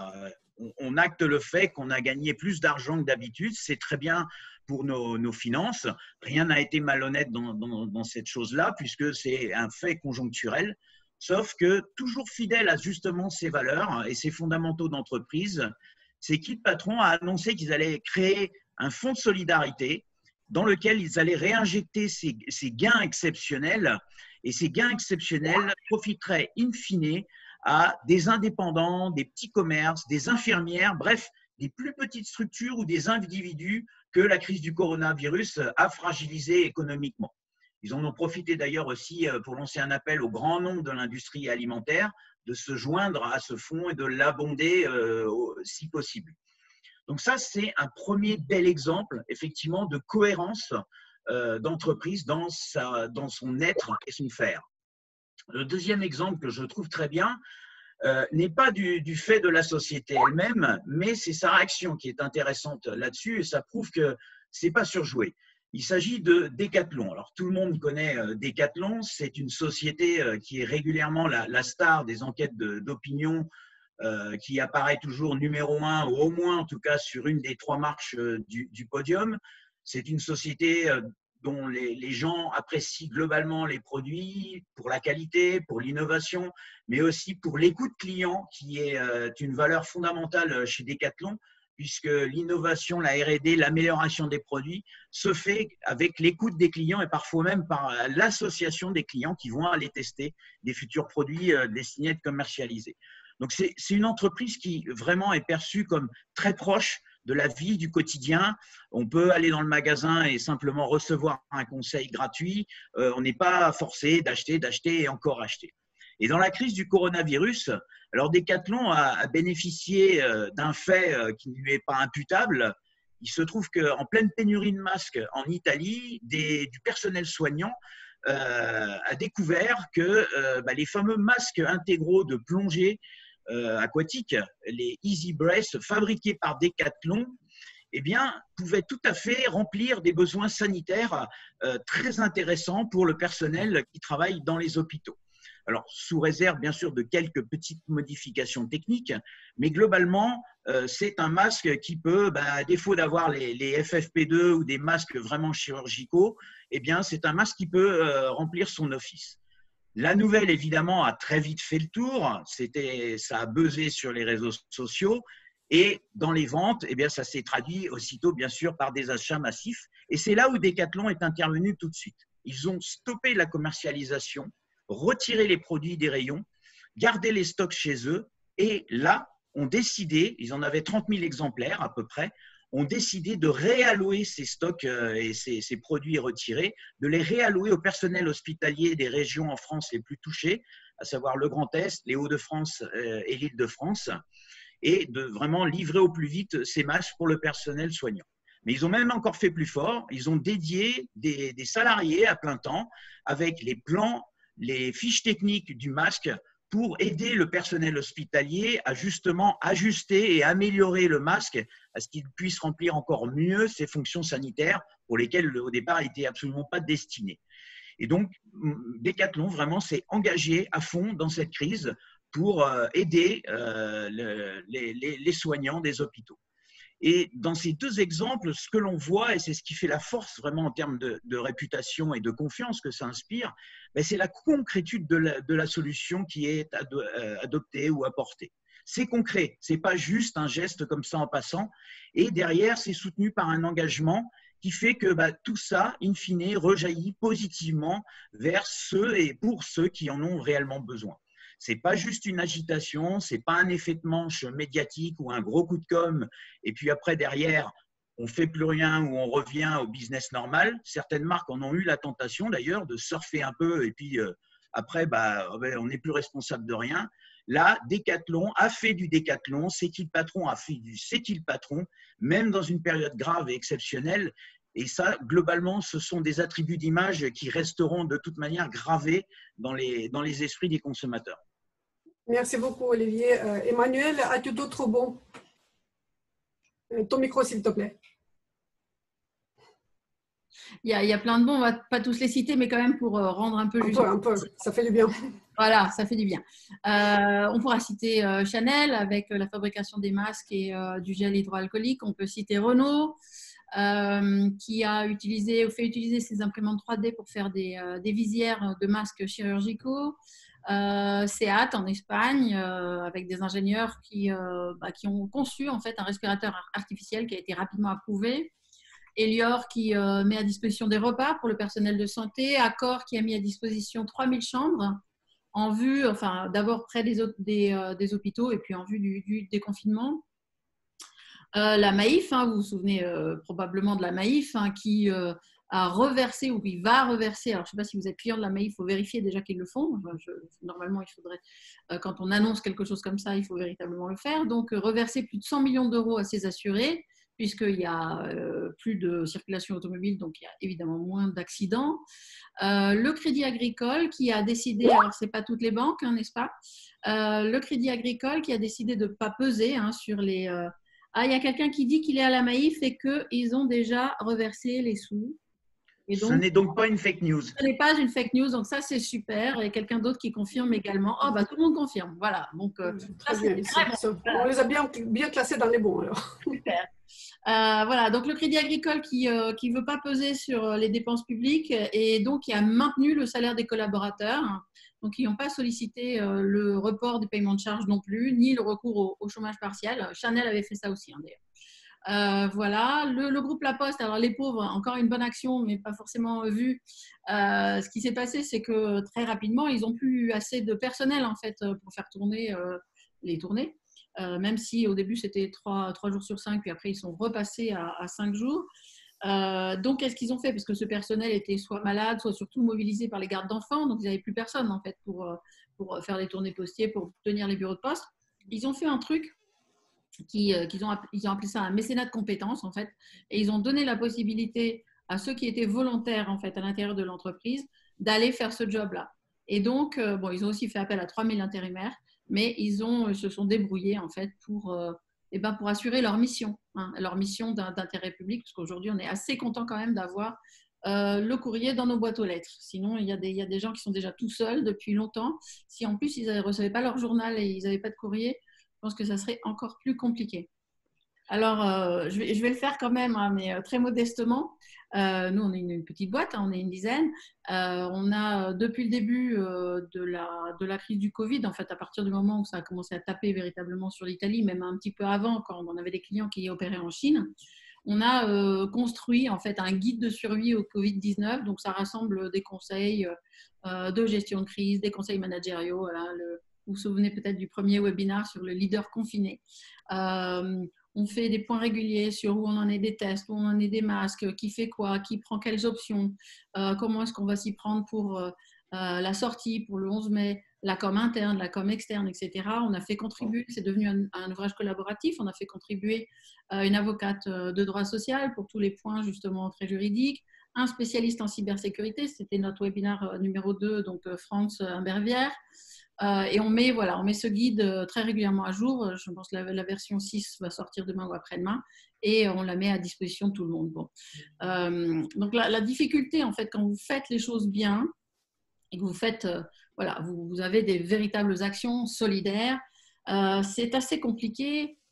on acte le fait qu'on a gagné plus d'argent que d'habitude, c'est très bien pour nos finances. Rien n'a été malhonnête dans cette chose-là, puisque c'est un fait conjoncturel. Sauf que, toujours fidèle à justement ses valeurs et ses fondamentaux d'entreprise, C'est qui le patron a annoncé qu'ils allaient créer un fonds de solidarité dans lequel ils allaient réinjecter ces gains exceptionnels. Et ces gains exceptionnels profiteraient in fine à des indépendants, des petits commerces, des infirmières, bref, des plus petites structures ou des individus que la crise du coronavirus a fragilisés économiquement. Ils en ont profité d'ailleurs aussi pour lancer un appel au grand nombre de l'industrie alimentaire de se joindre à ce fonds et de l'abonder si possible. Donc ça, c'est un premier bel exemple, effectivement, de cohérence d'entreprise dans son être et son faire. Le deuxième exemple que je trouve très bien n'est pas du fait de la société elle-même, mais c'est sa réaction qui est intéressante là-dessus et ça prouve que ce n'est pas surjoué. Il s'agit de Decathlon. Alors, tout le monde connaît Decathlon. C'est une société qui est régulièrement la star des enquêtes d'opinion, qui apparaît toujours numéro 1, ou au moins en tout cas sur une des 3 marches du podium. C'est une société dont les gens apprécient globalement les produits pour la qualité, pour l'innovation, mais aussi pour l'écoute client, qui est une valeur fondamentale chez Decathlon, puisque l'innovation, la R&D, l'amélioration des produits se fait avec l'écoute des clients et parfois même par l'association des clients qui vont aller tester des futurs produits destinés à être commercialisés. Donc, c'est une entreprise qui vraiment est perçue comme très proche de la vie du quotidien. On peut aller dans le magasin et simplement recevoir un conseil gratuit. On n'est pas forcé d'acheter et encore acheter. Et dans la crise du coronavirus, alors Decathlon a bénéficié d'un fait qui ne lui est pas imputable. Il se trouve qu'en pleine pénurie de masques en Italie, du personnel soignant a découvert que les fameux masques intégraux de plongée aquatique, les Easy Brace, fabriqués par Decathlon, pouvaient tout à fait remplir des besoins sanitaires très intéressants pour le personnel qui travaille dans les hôpitaux. Alors, sous réserve, bien sûr, de quelques petites modifications techniques, mais globalement, c'est un masque qui peut, à défaut d'avoir les FFP2 ou des masques vraiment chirurgicaux, c'est un masque qui peut remplir son office. La nouvelle, évidemment, a très vite fait le tour. Ça a buzzé sur les réseaux sociaux. Et dans les ventes, ça s'est traduit aussitôt, bien sûr, par des achats massifs. Et c'est là où Decathlon est intervenu tout de suite. Ils ont stoppé la commercialisation, retiré les produits des rayons, gardé les stocks chez eux. Et là, ont décidé, ils en avaient 30 000 exemplaires à peu près, ont décidé de réallouer ces stocks et ces produits retirés, de les réallouer au personnel hospitalier des régions en France les plus touchées, à savoir le Grand Est, les Hauts-de-France et l'Île-de-France, et de vraiment livrer au plus vite ces masques pour le personnel soignant. Mais ils ont même encore fait plus fort, ils ont dédié des salariés à plein temps avec les plans, les fiches techniques du masque pour aider le personnel hospitalier à justement ajuster et améliorer le masque à ce qu'il puisse remplir encore mieux ses fonctions sanitaires pour lesquelles au départ il n'était absolument pas destiné. Et donc, Decathlon vraiment s'est engagé à fond dans cette crise pour aider les soignants des hôpitaux. Et dans ces deux exemples, ce que l'on voit, et c'est ce qui fait la force vraiment en termes de réputation et de confiance que ça inspire, c'est la concrétude de la solution qui est adoptée ou apportée. C'est concret, ce n'est pas juste un geste comme ça en passant. Et derrière, c'est soutenu par un engagement qui fait que tout ça, in fine, rejaillit positivement vers ceux et pour ceux qui en ont réellement besoin. Ce n'est pas juste une agitation, ce n'est pas un effet de manche médiatique ou un gros coup de com', et puis après, derrière, on ne fait plus rien ou on revient au business normal. Certaines marques en ont eu la tentation d'ailleurs de surfer un peu, et puis après, on n'est plus responsable de rien. Là, Decathlon a fait du Decathlon, C'est qui le patron a fait du C'est qui le patron, même dans une période grave et exceptionnelle. Et ça, globalement, ce sont des attributs d'image qui resteront de toute manière gravés dans les esprits des consommateurs. Merci beaucoup, Olivier. Emmanuel, as-tu d'autres bons? Ton micro, s'il te plaît. Il y a plein de bons, on ne va pas tous les citer, mais quand même pour rendre un peu juste. Un peu, ça fait du bien. Voilà, ça fait du bien. On pourra citer Chanel avec la fabrication des masques et du gel hydroalcoolique. On peut citer Renault qui a fait utiliser ses imprimantes 3D pour faire des visières de masques chirurgicaux. Seat en Espagne avec des ingénieurs qui ont conçu en fait un respirateur artificiel qui a été rapidement approuvé. Elior qui met à disposition des repas pour le personnel de santé. Accor qui a mis à disposition 3000 chambres en vue, enfin d'abord près des hôpitaux et puis en vue du déconfinement. La Maïf, vous vous souvenez probablement de la Maïf qui a reversé ou qui va reverser, alors je ne sais pas si vous êtes client de la Maïf, il faut vérifier déjà qu'ils le font. Normalement, il faudrait, quand on annonce quelque chose comme ça, il faut véritablement le faire. Donc, reverser plus de 100 millions d'euros à ses assurés, puisqu'il y a plus de circulation automobile, donc il y a évidemment moins d'accidents. Le Crédit Agricole qui a décidé, alors ce n'est pas toutes les banques, n'est-ce pas, le Crédit Agricole qui a décidé de ne pas peser sur les… il y a quelqu'un qui dit qu'il est à la Maïf et qu'ils ont déjà reversé les sous. Et donc, ce n'est donc pas une fake news. Ce n'est pas une fake news, donc ça c'est super. Et quelqu'un d'autre qui confirme également. Tout le monde confirme. Voilà. Donc, ça, on les a bien classés dans les bons alors. Super. Voilà, donc le Crédit Agricole qui ne veut pas peser sur les dépenses publiques et donc qui a maintenu le salaire des collaborateurs. Donc, ils n'ont pas sollicité le report des paiements de charges non plus, ni le recours au chômage partiel. Chanel avait fait ça aussi, d'ailleurs. Voilà, le groupe La Poste, alors les pauvres, encore une bonne action, mais pas forcément vue. Ce qui s'est passé, c'est que très rapidement, ils n'ont plus assez de personnel en fait pour faire tourner les tournées. Même si au début c'était 3 jours sur 5, puis après ils sont repassés à 5 jours. Donc, qu'est-ce qu'ils ont fait? Parce que ce personnel était soit malade, soit surtout mobilisé par les gardes d'enfants, donc ils n'avaient plus personne en fait pour faire les tournées postiers, pour tenir les bureaux de poste. Ils ont fait un truc ils ont appelé ça un mécénat de compétences en fait, et ils ont donné la possibilité à ceux qui étaient volontaires en fait à l'intérieur de l'entreprise d'aller faire ce job-là. Et donc, ils ont aussi fait appel à 3000 intérimaires, mais ils se sont débrouillés en fait pour assurer leur mission d'intérêt public, parce qu'aujourd'hui, on est assez content quand même d'avoir le courrier dans nos boîtes aux lettres. Sinon, il y a des gens qui sont déjà tout seuls depuis longtemps. Si en plus, ils ne recevaient pas leur journal et ils n'avaient pas de courrier, je pense que ça serait encore plus compliqué. Alors, je vais le faire quand même, mais très modestement. Nous, on est une petite boîte, on est une dizaine. On a, depuis le début de la crise du Covid, en fait, à partir du moment où ça a commencé à taper véritablement sur l'Italie, même un petit peu avant, quand on avait des clients qui opéraient en Chine, on a construit en fait un guide de survie au Covid-19. Donc, ça rassemble des conseils de gestion de crise, des conseils managériaux. Voilà, vous vous souvenez peut-être du premier webinaire sur le leader confiné. On fait des points réguliers sur où on en est des tests, où on en est des masques, qui fait quoi, qui prend quelles options, comment est-ce qu'on va s'y prendre pour la sortie, pour le 11 mai, la com interne, la com externe, etc. On a fait contribuer, c'est devenu un ouvrage collaboratif, on a fait contribuer une avocate de droit social pour tous les points justement très juridiques, un spécialiste en cybersécurité, c'était notre webinaire numéro 2, donc France Imbervière. Et on met ce guide très régulièrement à jour. Je pense que la version 6 va sortir demain ou après-demain et on la met à disposition de tout le monde. Bon. Donc la difficulté, en fait, quand vous faites les choses bien et que vous faites, vous avez des véritables actions solidaires, c'est assez compliqué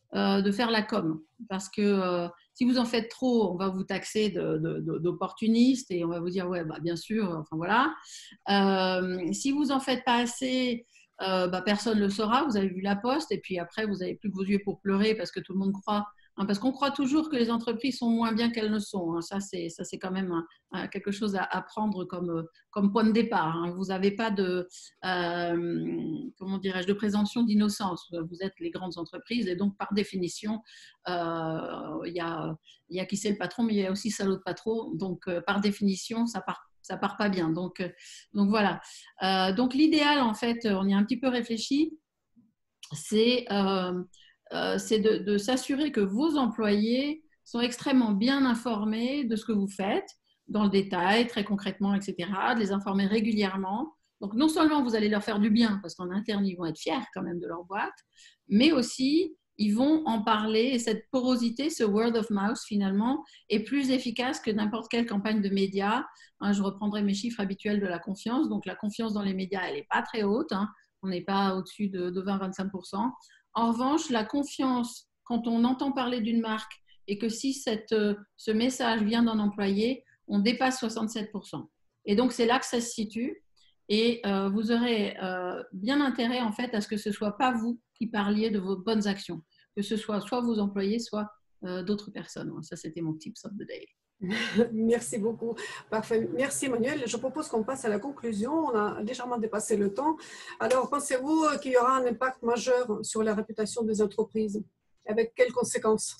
de faire la com. Parce que si vous en faites trop, on va vous taxer d'opportuniste et on va vous dire, ouais, bah, bien sûr, enfin voilà. Si vous en faites pas assez, bah, personne ne le saura. Vous avez vu la poste et puis après, vous n'avez plus que vos yeux pour pleurer parce que tout le monde croit. Parce qu'on croit toujours que les entreprises sont moins bien qu'elles ne sont. Hein. Ça, c'est quand même quelque chose à prendre comme point de départ. Hein. Vous n'avez pas comment dirais-je, de présomption d'innocence. Vous êtes les grandes entreprises et donc, par définition, il y a qui c'est le patron, mais il y a aussi salaud de patron. Donc, par définition, ça part pas bien. Donc voilà. Donc, l'idéal, en fait, on y a un petit peu réfléchi, c'est de s'assurer que vos employés sont extrêmement bien informés de ce que vous faites, dans le détail, très concrètement, etc., de les informer régulièrement. Donc, non seulement vous allez leur faire du bien, parce qu'en interne, ils vont être fiers quand même de leur boîte, mais aussi, ils vont en parler. Et cette porosité, ce word of mouth, finalement, est plus efficace que n'importe quelle campagne de médias. Hein, je reprendrai mes chiffres habituels de la confiance. Donc, la confiance dans les médias, elle n'est pas très haute. Hein. On n'est pas au-dessus de 20-25%. En revanche, la confiance, quand on entend parler d'une marque et que si ce message vient d'un employé, on dépasse 67%. Et donc, c'est là que ça se situe. Et vous aurez bien intérêt, en fait, à ce que ce ne soit pas vous qui parliez de vos bonnes actions, que ce soit vos employés, soit d'autres personnes. Ça, c'était mon tips of the day. Merci beaucoup. Parfait. Merci Emmanuel. Je propose qu'on passe à la conclusion. On a légèrement dépassé le temps. Alors, pensez-vous qu'il y aura un impact majeur sur la réputation des entreprises? Avec quelles conséquences?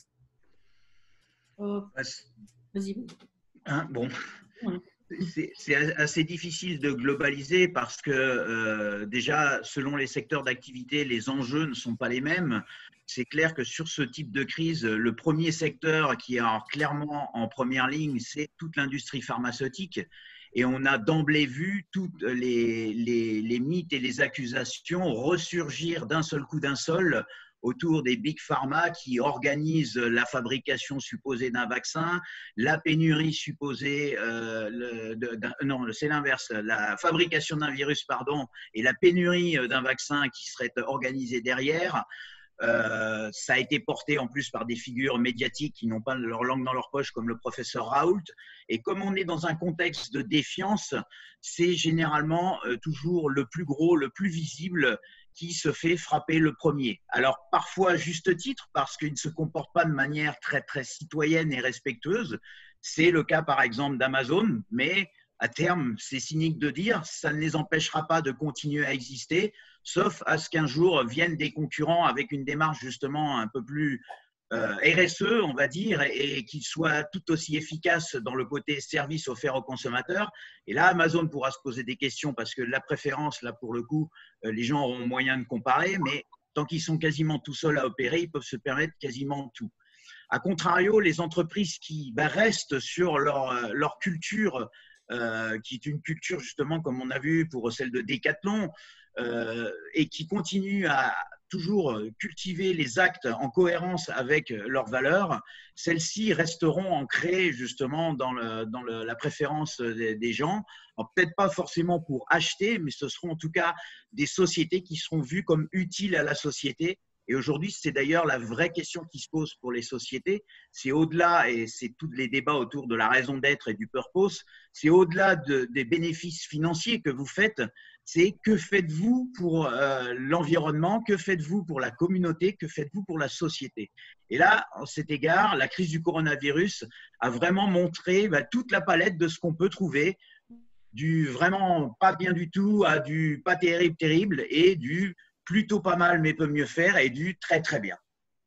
Vas-y. Hein, bon. C'est assez difficile de globaliser parce que déjà, selon les secteurs d'activité, les enjeux ne sont pas les mêmes. C'est clair que sur ce type de crise, le premier secteur qui est clairement en première ligne, c'est toute l'industrie pharmaceutique. Et on a d'emblée vu toutes les mythes et les accusations ressurgir d'un seul coup d'un seul autour des big pharma qui organisent la fabrication supposée d'un vaccin, la pénurie supposée, non, c'est l'inverse, la fabrication d'un virus, pardon, et la pénurie d'un vaccin qui serait organisée derrière. Ça a été porté en plus par des figures médiatiques qui n'ont pas leur langue dans leur poche, comme le professeur Raoult. Et comme on est dans un contexte de défiance, c'est généralement toujours le plus gros, le plus visible qui se fait frapper le premier. Alors parfois à juste titre, parce qu'il ne se comporte pas de manière très, très citoyenne et respectueuse. C'est le cas par exemple d'Amazon, mais à terme, c'est cynique de dire, ça ne les empêchera pas de continuer à exister, sauf à ce qu'un jour viennent des concurrents avec une démarche justement un peu plus RSE, on va dire, et qu'ils soient tout aussi efficaces dans le côté service offert aux consommateurs. Et là, Amazon pourra se poser des questions parce que la préférence, là, pour le coup, les gens auront moyen de comparer, mais tant qu'ils sont quasiment tout seuls à opérer, ils peuvent se permettre quasiment tout. A contrario, les entreprises qui restent sur leur culture, qui est une culture justement, comme on a vu pour celle de Decathlon, et qui continuent à toujours cultiver les actes en cohérence avec leurs valeurs, celles-ci resteront ancrées justement dans la préférence des gens. Peut-être pas forcément pour acheter, mais ce seront en tout cas des sociétés qui seront vues comme utiles à la société. Et aujourd'hui, c'est d'ailleurs la vraie question qui se pose pour les sociétés. C'est au-delà, et c'est tous les débats autour de la raison d'être et du purpose, c'est au-delà des bénéfices financiers que vous faites, c'est que faites-vous pour l'environnement, que faites-vous pour la communauté, que faites-vous pour la société. Et là, en cet égard, la crise du coronavirus a vraiment montré toute la palette de ce qu'on peut trouver, du vraiment pas bien du tout à du pas terrible, terrible, et du plutôt pas mal mais peut mieux faire, et du très très bien.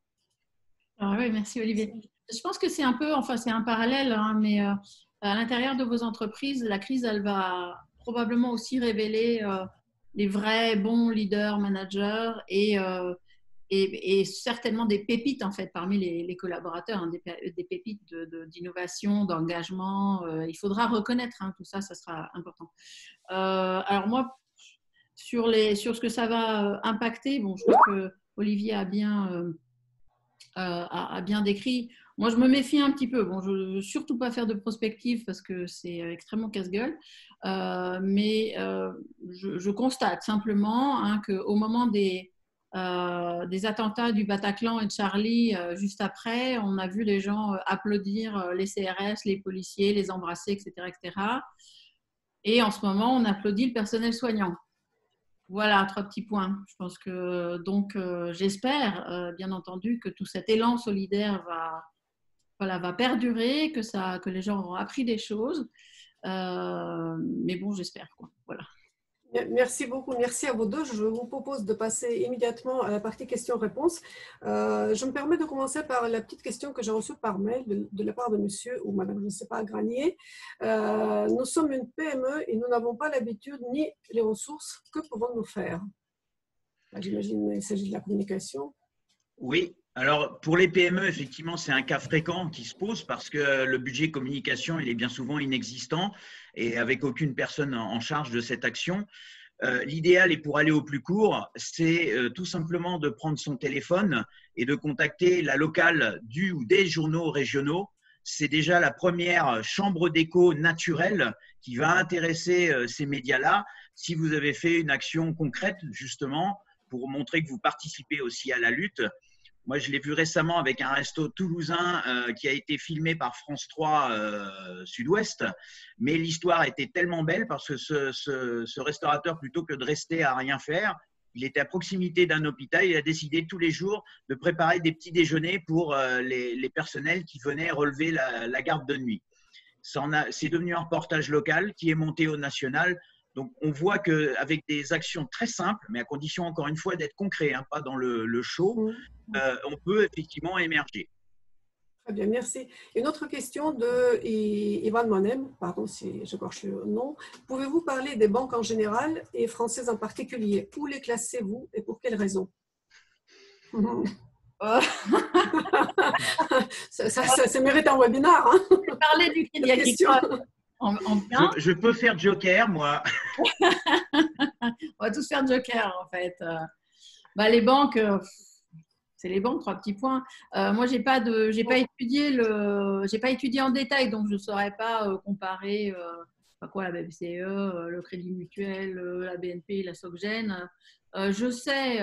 Ah oui, merci Olivier. Je pense que c'est un peu, enfin c'est un parallèle, hein, mais à l'intérieur de vos entreprises, la crise, elle va probablement aussi révéler les vrais bons leaders, managers et certainement des pépites en fait parmi les collaborateurs, hein, des pépites d'innovation, d'engagement. Il faudra reconnaître tout ça, ça sera important. Alors moi, sur ce que ça va impacter, bon, je crois que Olivier a bien décrit. Moi, je me méfie un petit peu. Bon, je ne veux surtout pas faire de prospective parce que c'est extrêmement casse-gueule. Mais je constate simplement qu'au moment des des attentats du Bataclan et de Charlie juste après. On a vu les gens applaudir les CRS, les policiers, les embrasser, etc., etc. Et en ce moment, on applaudit le personnel soignant. Voilà, 3 petits points. Je pense que, donc, j'espère, bien entendu, que tout cet élan solidaire va perdurer, que les gens auront appris des choses. Mais bon, j'espère, quoi. Voilà. Merci beaucoup, merci à vous deux. Je vous propose de passer immédiatement à la partie questions-réponses. Je me permets de commencer par la petite question que j'ai reçue par mail de la part de monsieur ou madame, je ne sais pas, Granier. Nous sommes une PME et nous n'avons pas l'habitude ni les ressources. Que pouvons-nous faire? J'imagine qu'il s'agit de la communication. Oui, alors pour les PME, effectivement, c'est un cas fréquent qui se pose parce que le budget communication, il est bien souvent inexistant et avec aucune personne en charge de cette action. L'idéal, et pour aller au plus court, c'est tout simplement de prendre son téléphone et de contacter la locale du ou des journaux régionaux. C'est déjà la première chambre d'écho naturelle qui va intéresser ces médias-là. Si vous avez fait une action concrète, justement, pour montrer que vous participez aussi à la lutte. Moi, je l'ai vu récemment avec un resto toulousain qui a été filmé par France 3 Sud-Ouest, mais l'histoire était tellement belle parce que ce restaurateur, plutôt que de rester à rien faire, il était à proximité d'un hôpital. Il a décidé tous les jours de préparer des petits déjeuners pour les personnels qui venaient relever la garde de nuit. C'est devenu un reportage local qui est monté au national. Donc, on voit qu'avec des actions très simples, mais à condition, encore une fois, d'être concret, hein, pas dans le show, on peut effectivement émerger. Très bien, merci. Une autre question de Ivan Monem, pardon si j'écorche le nom. Pouvez-vous parler des banques en général et françaises en particulier? Où les classez-vous et pour quelles raisons? Ça mérite un webinaire. Hein. Parler du Crédit Agricole. Je peux faire joker, moi. On va tous faire joker, en fait. Les banques, c'est les banques, 3 petits points. Moi, j'ai pas étudié en détail, donc je ne saurais pas comparer la BPCE, le Crédit Mutuel, la BNP, la SocGen. Je sais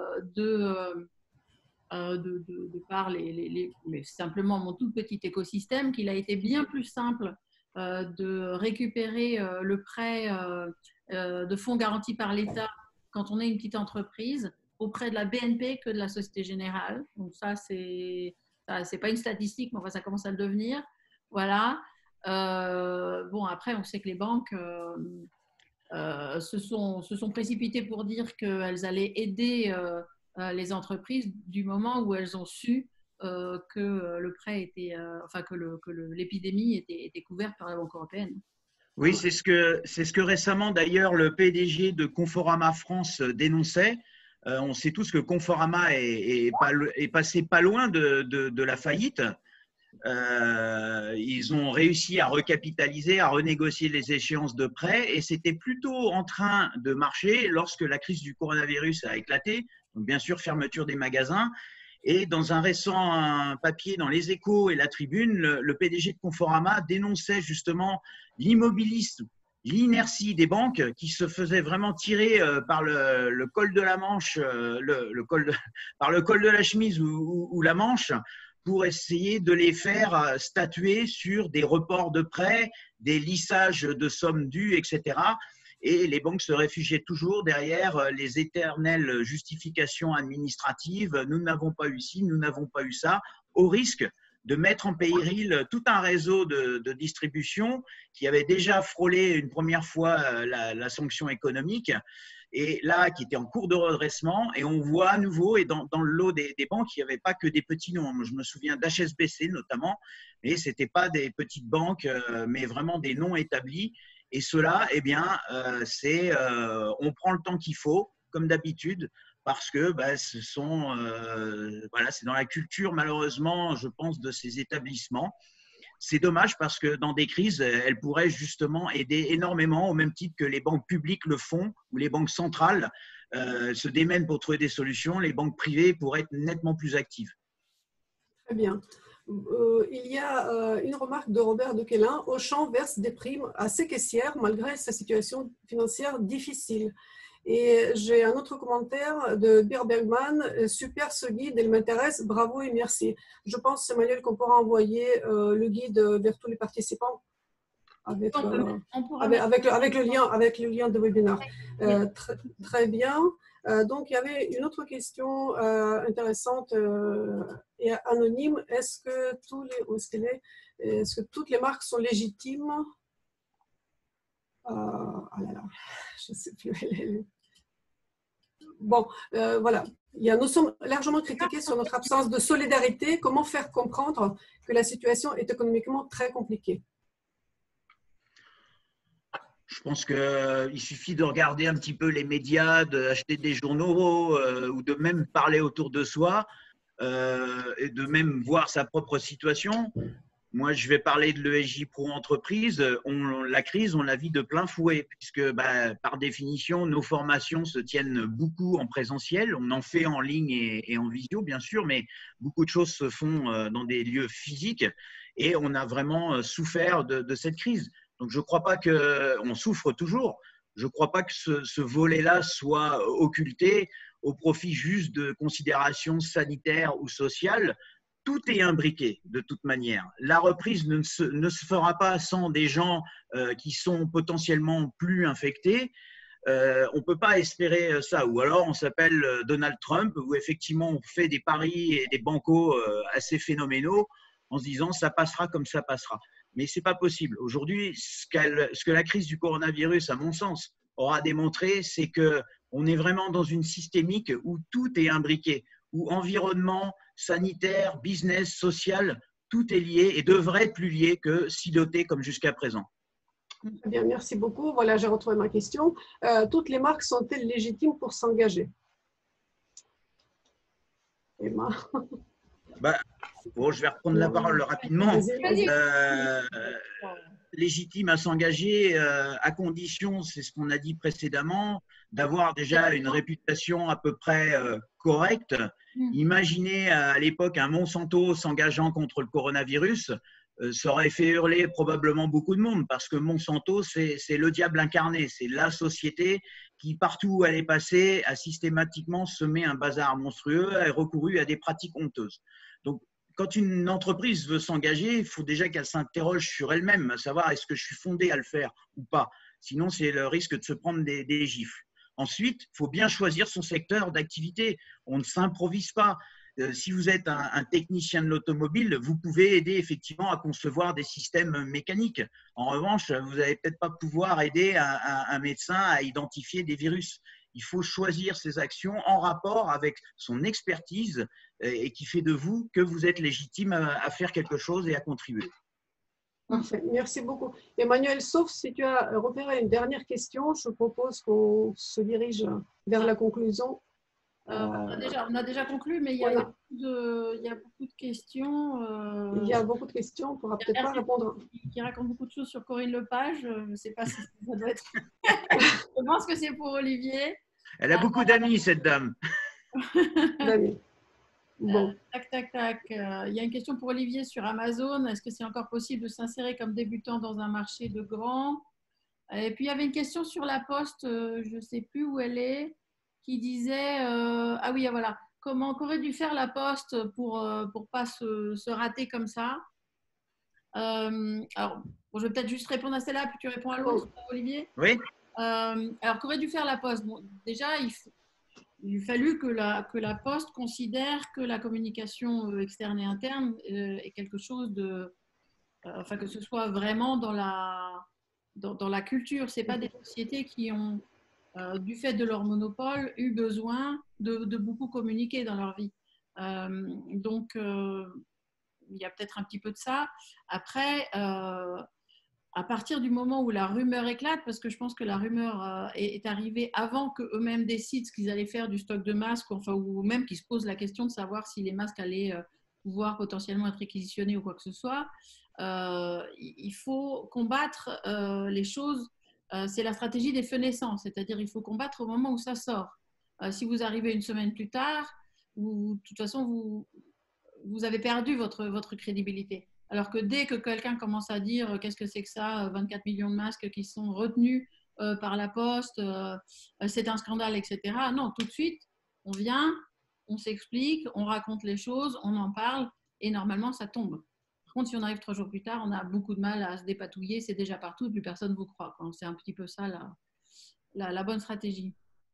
de par mais simplement mon tout petit écosystème qu'il a été bien plus simple de récupérer le prêt de fonds garantis par l'État quand on est une petite entreprise auprès de la BNP que de la Société Générale. Donc ça, c'est pas une statistique, mais enfin, ça commence à le devenir. Voilà. Bon, après, on sait que les banques se sont précipitées pour dire qu'elles allaient aider les entreprises du moment où elles ont su que le prêt était, que l'épidémie était couverte par la Banque européenne. Oui, c'est ce que récemment d'ailleurs le PDG de Conforama France dénonçait. On sait tous que Conforama est passé pas loin de la faillite. Ils ont réussi à recapitaliser, à renégocier les échéances de prêts et c'était plutôt en train de marcher lorsque la crise du coronavirus a éclaté. Donc bien sûr, fermeture des magasins. Et dans un récent papier dans Les Échos et La Tribune, le PDG de Conforama dénonçait justement l'immobilisme, l'inertie des banques qui se faisaient vraiment tirer par le col de la manche, par le col de la chemise ou la manche pour essayer de les faire statuer sur des reports de prêts, des lissages de sommes dues, etc. Et les banques se réfugiaient toujours derrière les éternelles justifications administratives. Nous n'avons pas eu ci, nous n'avons pas eu ça, au risque de mettre en péril tout un réseau de distribution qui avait déjà frôlé une première fois la sanction économique et là qui était en cours de redressement. Et on voit à nouveau, et dans le lot des banques, il n'y avait pas que des petits noms. Je me souviens d'HSBC notamment, mais ce n'était pas des petites banques, mais vraiment des noms établis. Et cela, eh bien, on prend le temps qu'il faut, comme d'habitude, parce que c'est dans la culture, malheureusement, je pense, de ces établissements. C'est dommage parce que dans des crises, elles pourraient justement aider énormément, au même titre que les banques publiques le font, ou les banques centrales se démènent pour trouver des solutions. Les banques privées pourraient être nettement plus actives. Très bien. Il y a une remarque de Robert Dequelin. Auchan verse des primes à ses caissières malgré sa situation financière difficile. Et j'ai un autre commentaire de Bir Bergman. Super ce guide, il m'intéresse. Bravo et merci. Je pense, Emmanuel, qu'on pourra envoyer le guide vers tous les participants avec le lien de webinaire. Très bien. Donc, il y avait une autre question intéressante et anonyme. Est-ce que toutes les marques sont légitimes? Ah là là, je ne sais plus. Bon, voilà. Nous sommes largement critiqués sur notre absence de solidarité. Comment faire comprendre que la situation est économiquement très compliquée? Je pense qu'il suffit de regarder un petit peu les médias, d'acheter des journaux ou de même parler autour de soi et de même voir sa propre situation. Moi, je vais parler de l'ESJ Pro Entreprise. La crise, on la vit de plein fouet puisque par définition, nos formations se tiennent beaucoup en présentiel. On en fait en ligne et en visio, bien sûr, mais beaucoup de choses se font dans des lieux physiques et on a vraiment souffert de cette crise. Donc, je ne crois pas qu'on souffre toujours. Je ne crois pas que ce volet-là soit occulté au profit juste de considérations sanitaires ou sociales. Tout est imbriqué de toute manière. La reprise ne se fera pas sans des gens qui sont potentiellement plus infectés. On ne peut pas espérer ça. Ou alors on s'appelle Donald Trump, où effectivement on fait des paris et des bancos assez phénoménaux en se disant ça passera comme ça passera. Mais ce n'est pas possible. Aujourd'hui, ce que la crise du coronavirus, à mon sens, aura démontré, c'est qu'on est vraiment dans une systémique où tout est imbriqué, où environnement, sanitaire, business, social, tout est lié et devrait être plus lié que siloté comme jusqu'à présent. Bien, merci beaucoup. Voilà, j'ai retrouvé ma question. Toutes les marques sont-elles légitimes pour s'engager? Emma. Bon, je vais reprendre la parole rapidement. Légitime à s'engager à condition, c'est ce qu'on a dit précédemment, d'avoir déjà une réputation à peu près correcte. Imaginez à l'époque un Monsanto s'engageant contre le coronavirus, ça aurait fait hurler probablement beaucoup de monde parce que Monsanto, c'est le diable incarné, c'est la société qui, partout où elle est passée, a systématiquement semé un bazar monstrueux et recouru à des pratiques honteuses. Donc, quand une entreprise veut s'engager, il faut déjà qu'elle s'interroge sur elle-même, à savoir est-ce que je suis fondé à le faire ou pas. Sinon, c'est le risque de se prendre des gifles. Ensuite, il faut bien choisir son secteur d'activité. On ne s'improvise pas. Si vous êtes un technicien de l'automobile, vous pouvez aider effectivement à concevoir des systèmes mécaniques. En revanche, vous n'allez peut-être pas pouvoir aider un médecin à identifier des virus. Il faut choisir ses actions en rapport avec son expertise et qui fait de vous que vous êtes légitime à faire quelque chose et à contribuer. Parfait, merci beaucoup. Emmanuel, sauf si tu as repéré une dernière question, je propose qu'on se dirige vers la conclusion. On a déjà conclu, mais il y a beaucoup de questions. Il y a beaucoup de questions, on ne pourra peut-être pas répondre. Qui raconte beaucoup de choses sur Corinne Lepage. Je ne sais pas si ça doit être… Je pense que c'est pour Olivier. Elle a beaucoup d'amis, cette dame. D'amis. Bon. Tac. Il y a une question pour Olivier sur Amazon. Est-ce que c'est encore possible de s'insérer comme débutant dans un marché de grands? Et puis, il y avait une question sur la Poste, je ne sais plus où elle est, qui disait ah oui, voilà, qu'aurait dû faire la Poste pour pas se rater comme ça. Alors, je vais peut-être juste répondre à celle-là, puis tu réponds à l'autre, Olivier. Oui. Alors, qu'aurait dû faire la Poste? Bon, déjà, il a fallu que la Poste considère que la communication externe et interne est quelque chose de… enfin, que ce soit vraiment dans la culture. Ce n'est pas des sociétés qui ont, du fait de leur monopole, eu besoin de beaucoup communiquer dans leur vie. Donc, il y a peut-être un petit peu de ça. Après… à partir du moment où la rumeur éclate, parce que je pense que la rumeur est arrivée avant qu'eux-mêmes décident ce qu'ils allaient faire du stock de masques, enfin, ou même qu'ils se posent la question de savoir si les masques allaient pouvoir potentiellement être réquisitionnés ou quoi que ce soit, il faut combattre les choses. C'est la stratégie des feux naissants, c'est-à-dire il faut combattre au moment où ça sort. Si vous arrivez une semaine plus tard, de toute façon, vous avez perdu votre crédibilité. Alors que dès que quelqu'un commence à dire qu'est-ce que c'est que ça, 24 millions de masques qui sont retenus par la poste, c'est un scandale, etc. Non, tout de suite, on vient, on s'explique, on raconte les choses, on en parle et normalement, ça tombe. Par contre, si on arrive 3 jours plus tard, on a beaucoup de mal à se dépatouiller, c'est déjà partout et plus personne ne vous croit. C'est un petit peu ça la bonne stratégie.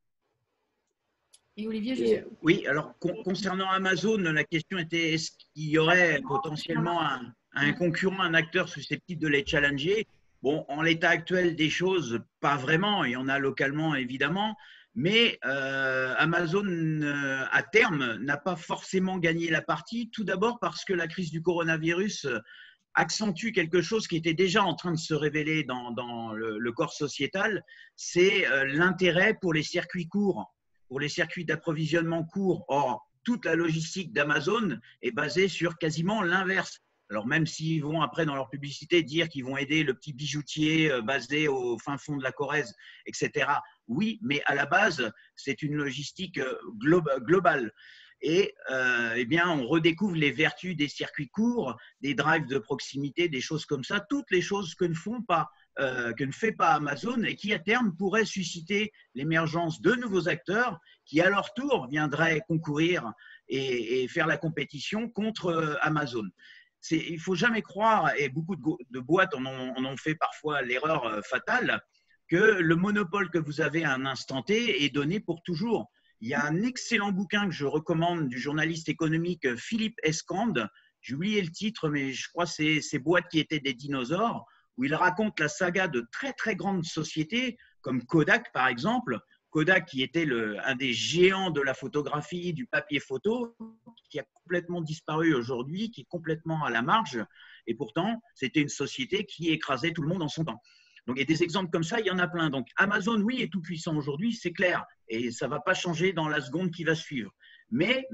Et Olivier, je sais. Oui, alors concernant Amazon, la question était est-ce qu'il y aurait potentiellement un concurrent, un acteur susceptible de les challenger? Bon, en l'état actuel des choses, pas vraiment. Il y en a localement, évidemment. Mais Amazon, à terme, n'a pas forcément gagné la partie. Tout d'abord parce que la crise du coronavirus accentue quelque chose qui était déjà en train de se révéler dans le corps sociétal, c'est l'intérêt pour les circuits courts, pour les circuits d'approvisionnement courts. Or, toute la logistique d'Amazon est basée sur quasiment l'inverse. Alors même s'ils vont après dans leur publicité dire qu'ils vont aider le petit bijoutier basé au fin fond de la Corrèze, etc. Oui, mais à la base, c'est une logistique globale. Et eh bien, on redécouvre les vertus des circuits courts, des drives de proximité, des choses comme ça, toutes les choses que ne fait pas Amazon et qui, à terme, pourraient susciter l'émergence de nouveaux acteurs qui, à leur tour, viendraient concourir et faire la compétition contre Amazon. Il ne faut jamais croire, et beaucoup de boîtes en ont fait parfois l'erreur fatale, que le monopole que vous avez à un instant T est donné pour toujours. Il y a un excellent bouquin que je recommande du journaliste économique Philippe Escande. J'ai oublié le titre, mais je crois que c'est ces boîtes qui étaient des dinosaures, où il raconte la saga de très très grandes sociétés, comme Kodak par exemple. Kodak qui était un des géants de la photographie, du papier photo, qui a complètement disparu aujourd'hui, qui est complètement à la marge. Et pourtant, c'était une société qui écrasait tout le monde en son temps. Donc, il y a des exemples comme ça, il y en a plein. Donc, Amazon, oui, est tout puissant aujourd'hui, c'est clair. Et ça ne va pas changer dans la seconde qui va suivre. Mais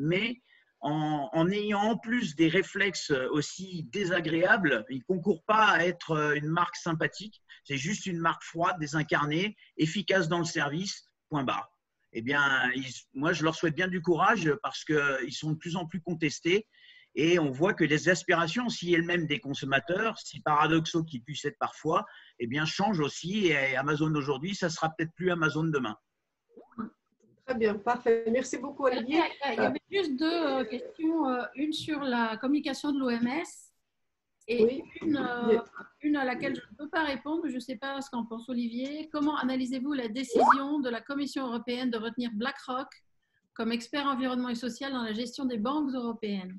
en ayant en plus des réflexes aussi désagréables, il ne concourt pas à être une marque sympathique. C'est juste une marque froide, désincarnée, efficace dans le service, point barre. Eh bien, moi, je leur souhaite bien du courage parce qu'ils sont de plus en plus contestés. Et on voit que les aspirations, si elles-mêmes des consommateurs, si paradoxaux qu'ils puissent être parfois, eh bien, changent aussi. Et Amazon aujourd'hui, ça sera peut-être plus Amazon demain. Très bien, parfait. Merci beaucoup, Olivier. Il y avait juste 2 questions, une sur la communication de l'OMS et Oui. une à laquelle je ne peux pas répondre, je ne sais pas ce qu'en pense Olivier. Comment analysez-vous la décision de la Commission européenne de retenir BlackRock comme expert environnement et social dans la gestion des banques européennes?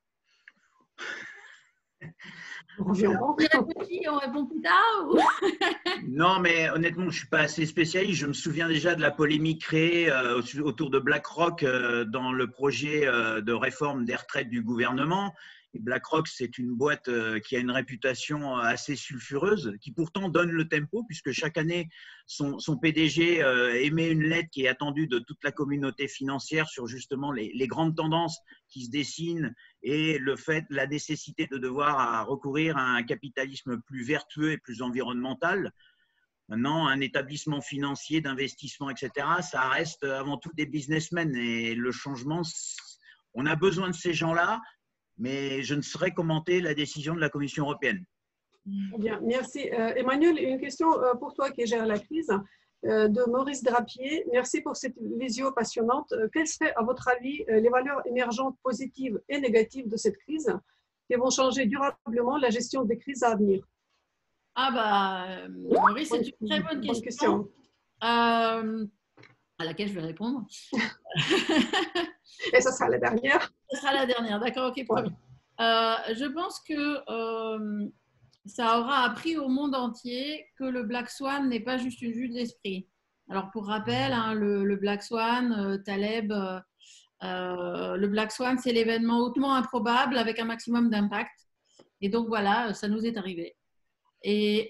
On répond plus tard ou... Non, mais honnêtement, je ne suis pas assez spécialiste. Je me souviens déjà de la polémique créée autour de BlackRock dans le projet de réforme des retraites du gouvernement. Et BlackRock, c'est une boîte qui a une réputation assez sulfureuse, qui pourtant donne le tempo, puisque chaque année, son PDG émet une lettre qui est attendue de toute la communauté financière sur justement les grandes tendances qui se dessinent et la nécessité de devoir recourir à un capitalisme plus vertueux et plus environnemental. Maintenant, un établissement financier d'investissement, etc., ça reste avant tout des businessmen. Et le changement, on a besoin de ces gens-là, mais je ne saurais commenter la décision de la Commission européenne. Bien, merci. Emmanuel, une question pour toi qui gère la crise, de Maurice Drapier. Merci pour cette visio passionnante. Quelles seraient, à votre avis, les valeurs émergentes positives et négatives de cette crise qui vont changer durablement la gestion des crises à venir? Maurice, c'est une très bonne question. À laquelle je vais répondre. Et ça sera la dernière. Ce sera la dernière, d'accord, ok, promis. Je pense que ça aura appris au monde entier que le Black Swan n'est pas juste une vue de l'esprit. Alors, pour rappel, hein, le Black Swan, Taleb, le Black Swan, c'est l'événement hautement improbable avec un maximum d'impact. Et donc, voilà, ça nous est arrivé. Et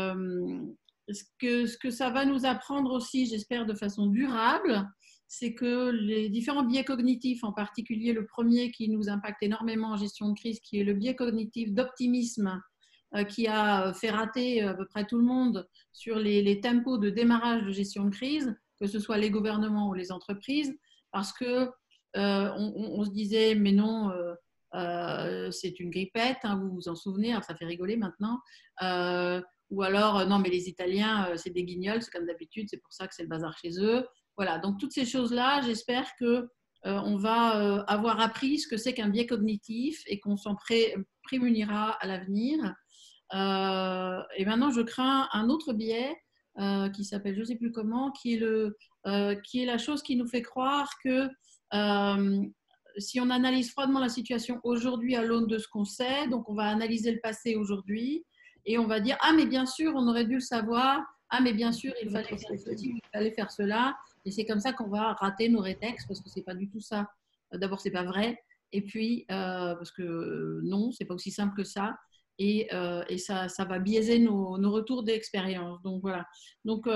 ce que ça va nous apprendre aussi, j'espère de façon durable, c'est que les différents biais cognitifs, en particulier le premier qui nous impacte énormément en gestion de crise, qui est le biais cognitif d'optimisme, qui a fait rater à peu près tout le monde sur les tempos de démarrage de gestion de crise, que ce soit les gouvernements ou les entreprises, parce que on se disait, mais non, c'est une grippette, hein, vous vous en souvenez, alors ça fait rigoler maintenant, ou alors non mais les Italiens c'est des guignols, c'est comme d'habitude, c'est pour ça que c'est le bazar chez eux. Voilà, donc toutes ces choses-là, j'espère que on va avoir appris ce que c'est qu'un biais cognitif et qu'on s'en prémunira à l'avenir. Et maintenant, je crains un autre biais qui s'appelle, je ne sais plus comment, qui est la chose qui nous fait croire que si on analyse froidement la situation aujourd'hui à l'aune de ce qu'on sait, donc on va analyser le passé aujourd'hui et on va dire « Ah, mais bien sûr, on aurait dû le savoir. Ah, mais bien sûr, il fallait faire ceci, il fallait faire cela. » Et c'est comme ça qu'on va rater nos rétextes parce que ce n'est pas du tout ça. D'abord, ce n'est pas vrai. Et puis, parce que non, ce n'est pas aussi simple que ça. Et ça va biaiser nos retours d'expérience. Donc, voilà. Donc,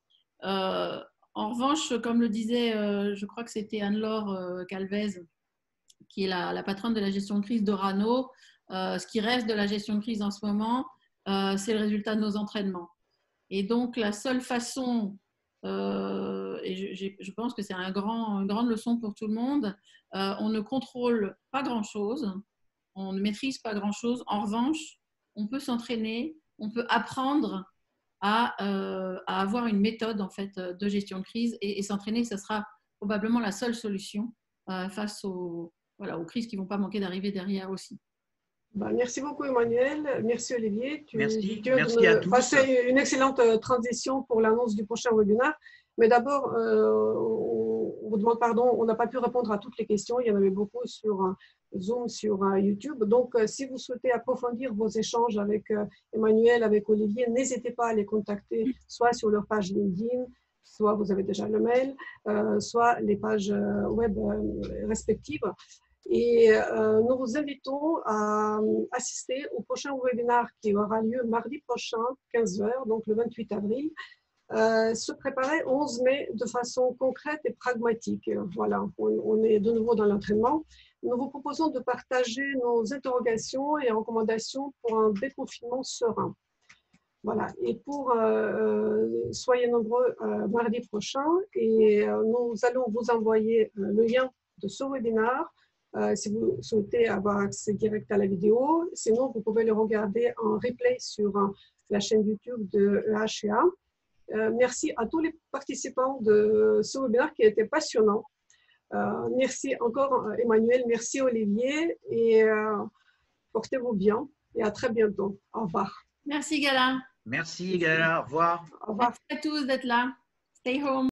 en revanche, comme le disait, je crois que c'était Anne-Laure Calvez, qui est la patronne de la gestion de crise d'Orano, ce qui reste de la gestion de crise en ce moment, c'est le résultat de nos entraînements. Et donc, la seule façon, et je pense que c'est une grande leçon pour tout le monde, on ne contrôle pas grand-chose, on ne maîtrise pas grand-chose. En revanche, on peut s'entraîner, on peut apprendre à avoir une méthode en fait, de gestion de crise et s'entraîner, ça sera probablement la seule solution face aux crises qui ne vont pas manquer d'arriver derrière aussi. Merci beaucoup Emmanuel, merci Olivier. Merci à tous. Passer une excellente transition pour l'annonce du prochain webinaire. Mais d'abord, on vous demande pardon, on n'a pas pu répondre à toutes les questions. Il y en avait beaucoup sur Zoom, sur YouTube. Donc, si vous souhaitez approfondir vos échanges avec Emmanuel, avec Olivier, n'hésitez pas à les contacter, soit sur leur page LinkedIn, soit vous avez déjà le mail, soit les pages web respectives. Et nous vous invitons à assister au prochain webinaire qui aura lieu mardi prochain, 15 h, donc le 28 avril. Se préparer 11 mai de façon concrète et pragmatique. Voilà, on est de nouveau dans l'entraînement. Nous vous proposons de partager nos interrogations et recommandations pour un déconfinement serein. Voilà, et soyez nombreux mardi prochain et nous allons vous envoyer le lien de ce webinaire si vous souhaitez avoir accès direct à la vidéo. Sinon, vous pouvez le regarder en replay sur la chaîne YouTube de EHEA. Merci à tous les participants de ce webinaire qui a été passionnant. Merci encore Emmanuel, merci Olivier et portez-vous bien et à très bientôt. Au revoir. Merci Gala. Merci Gala, au revoir. Au revoir. Merci à tous d'être là. Stay home.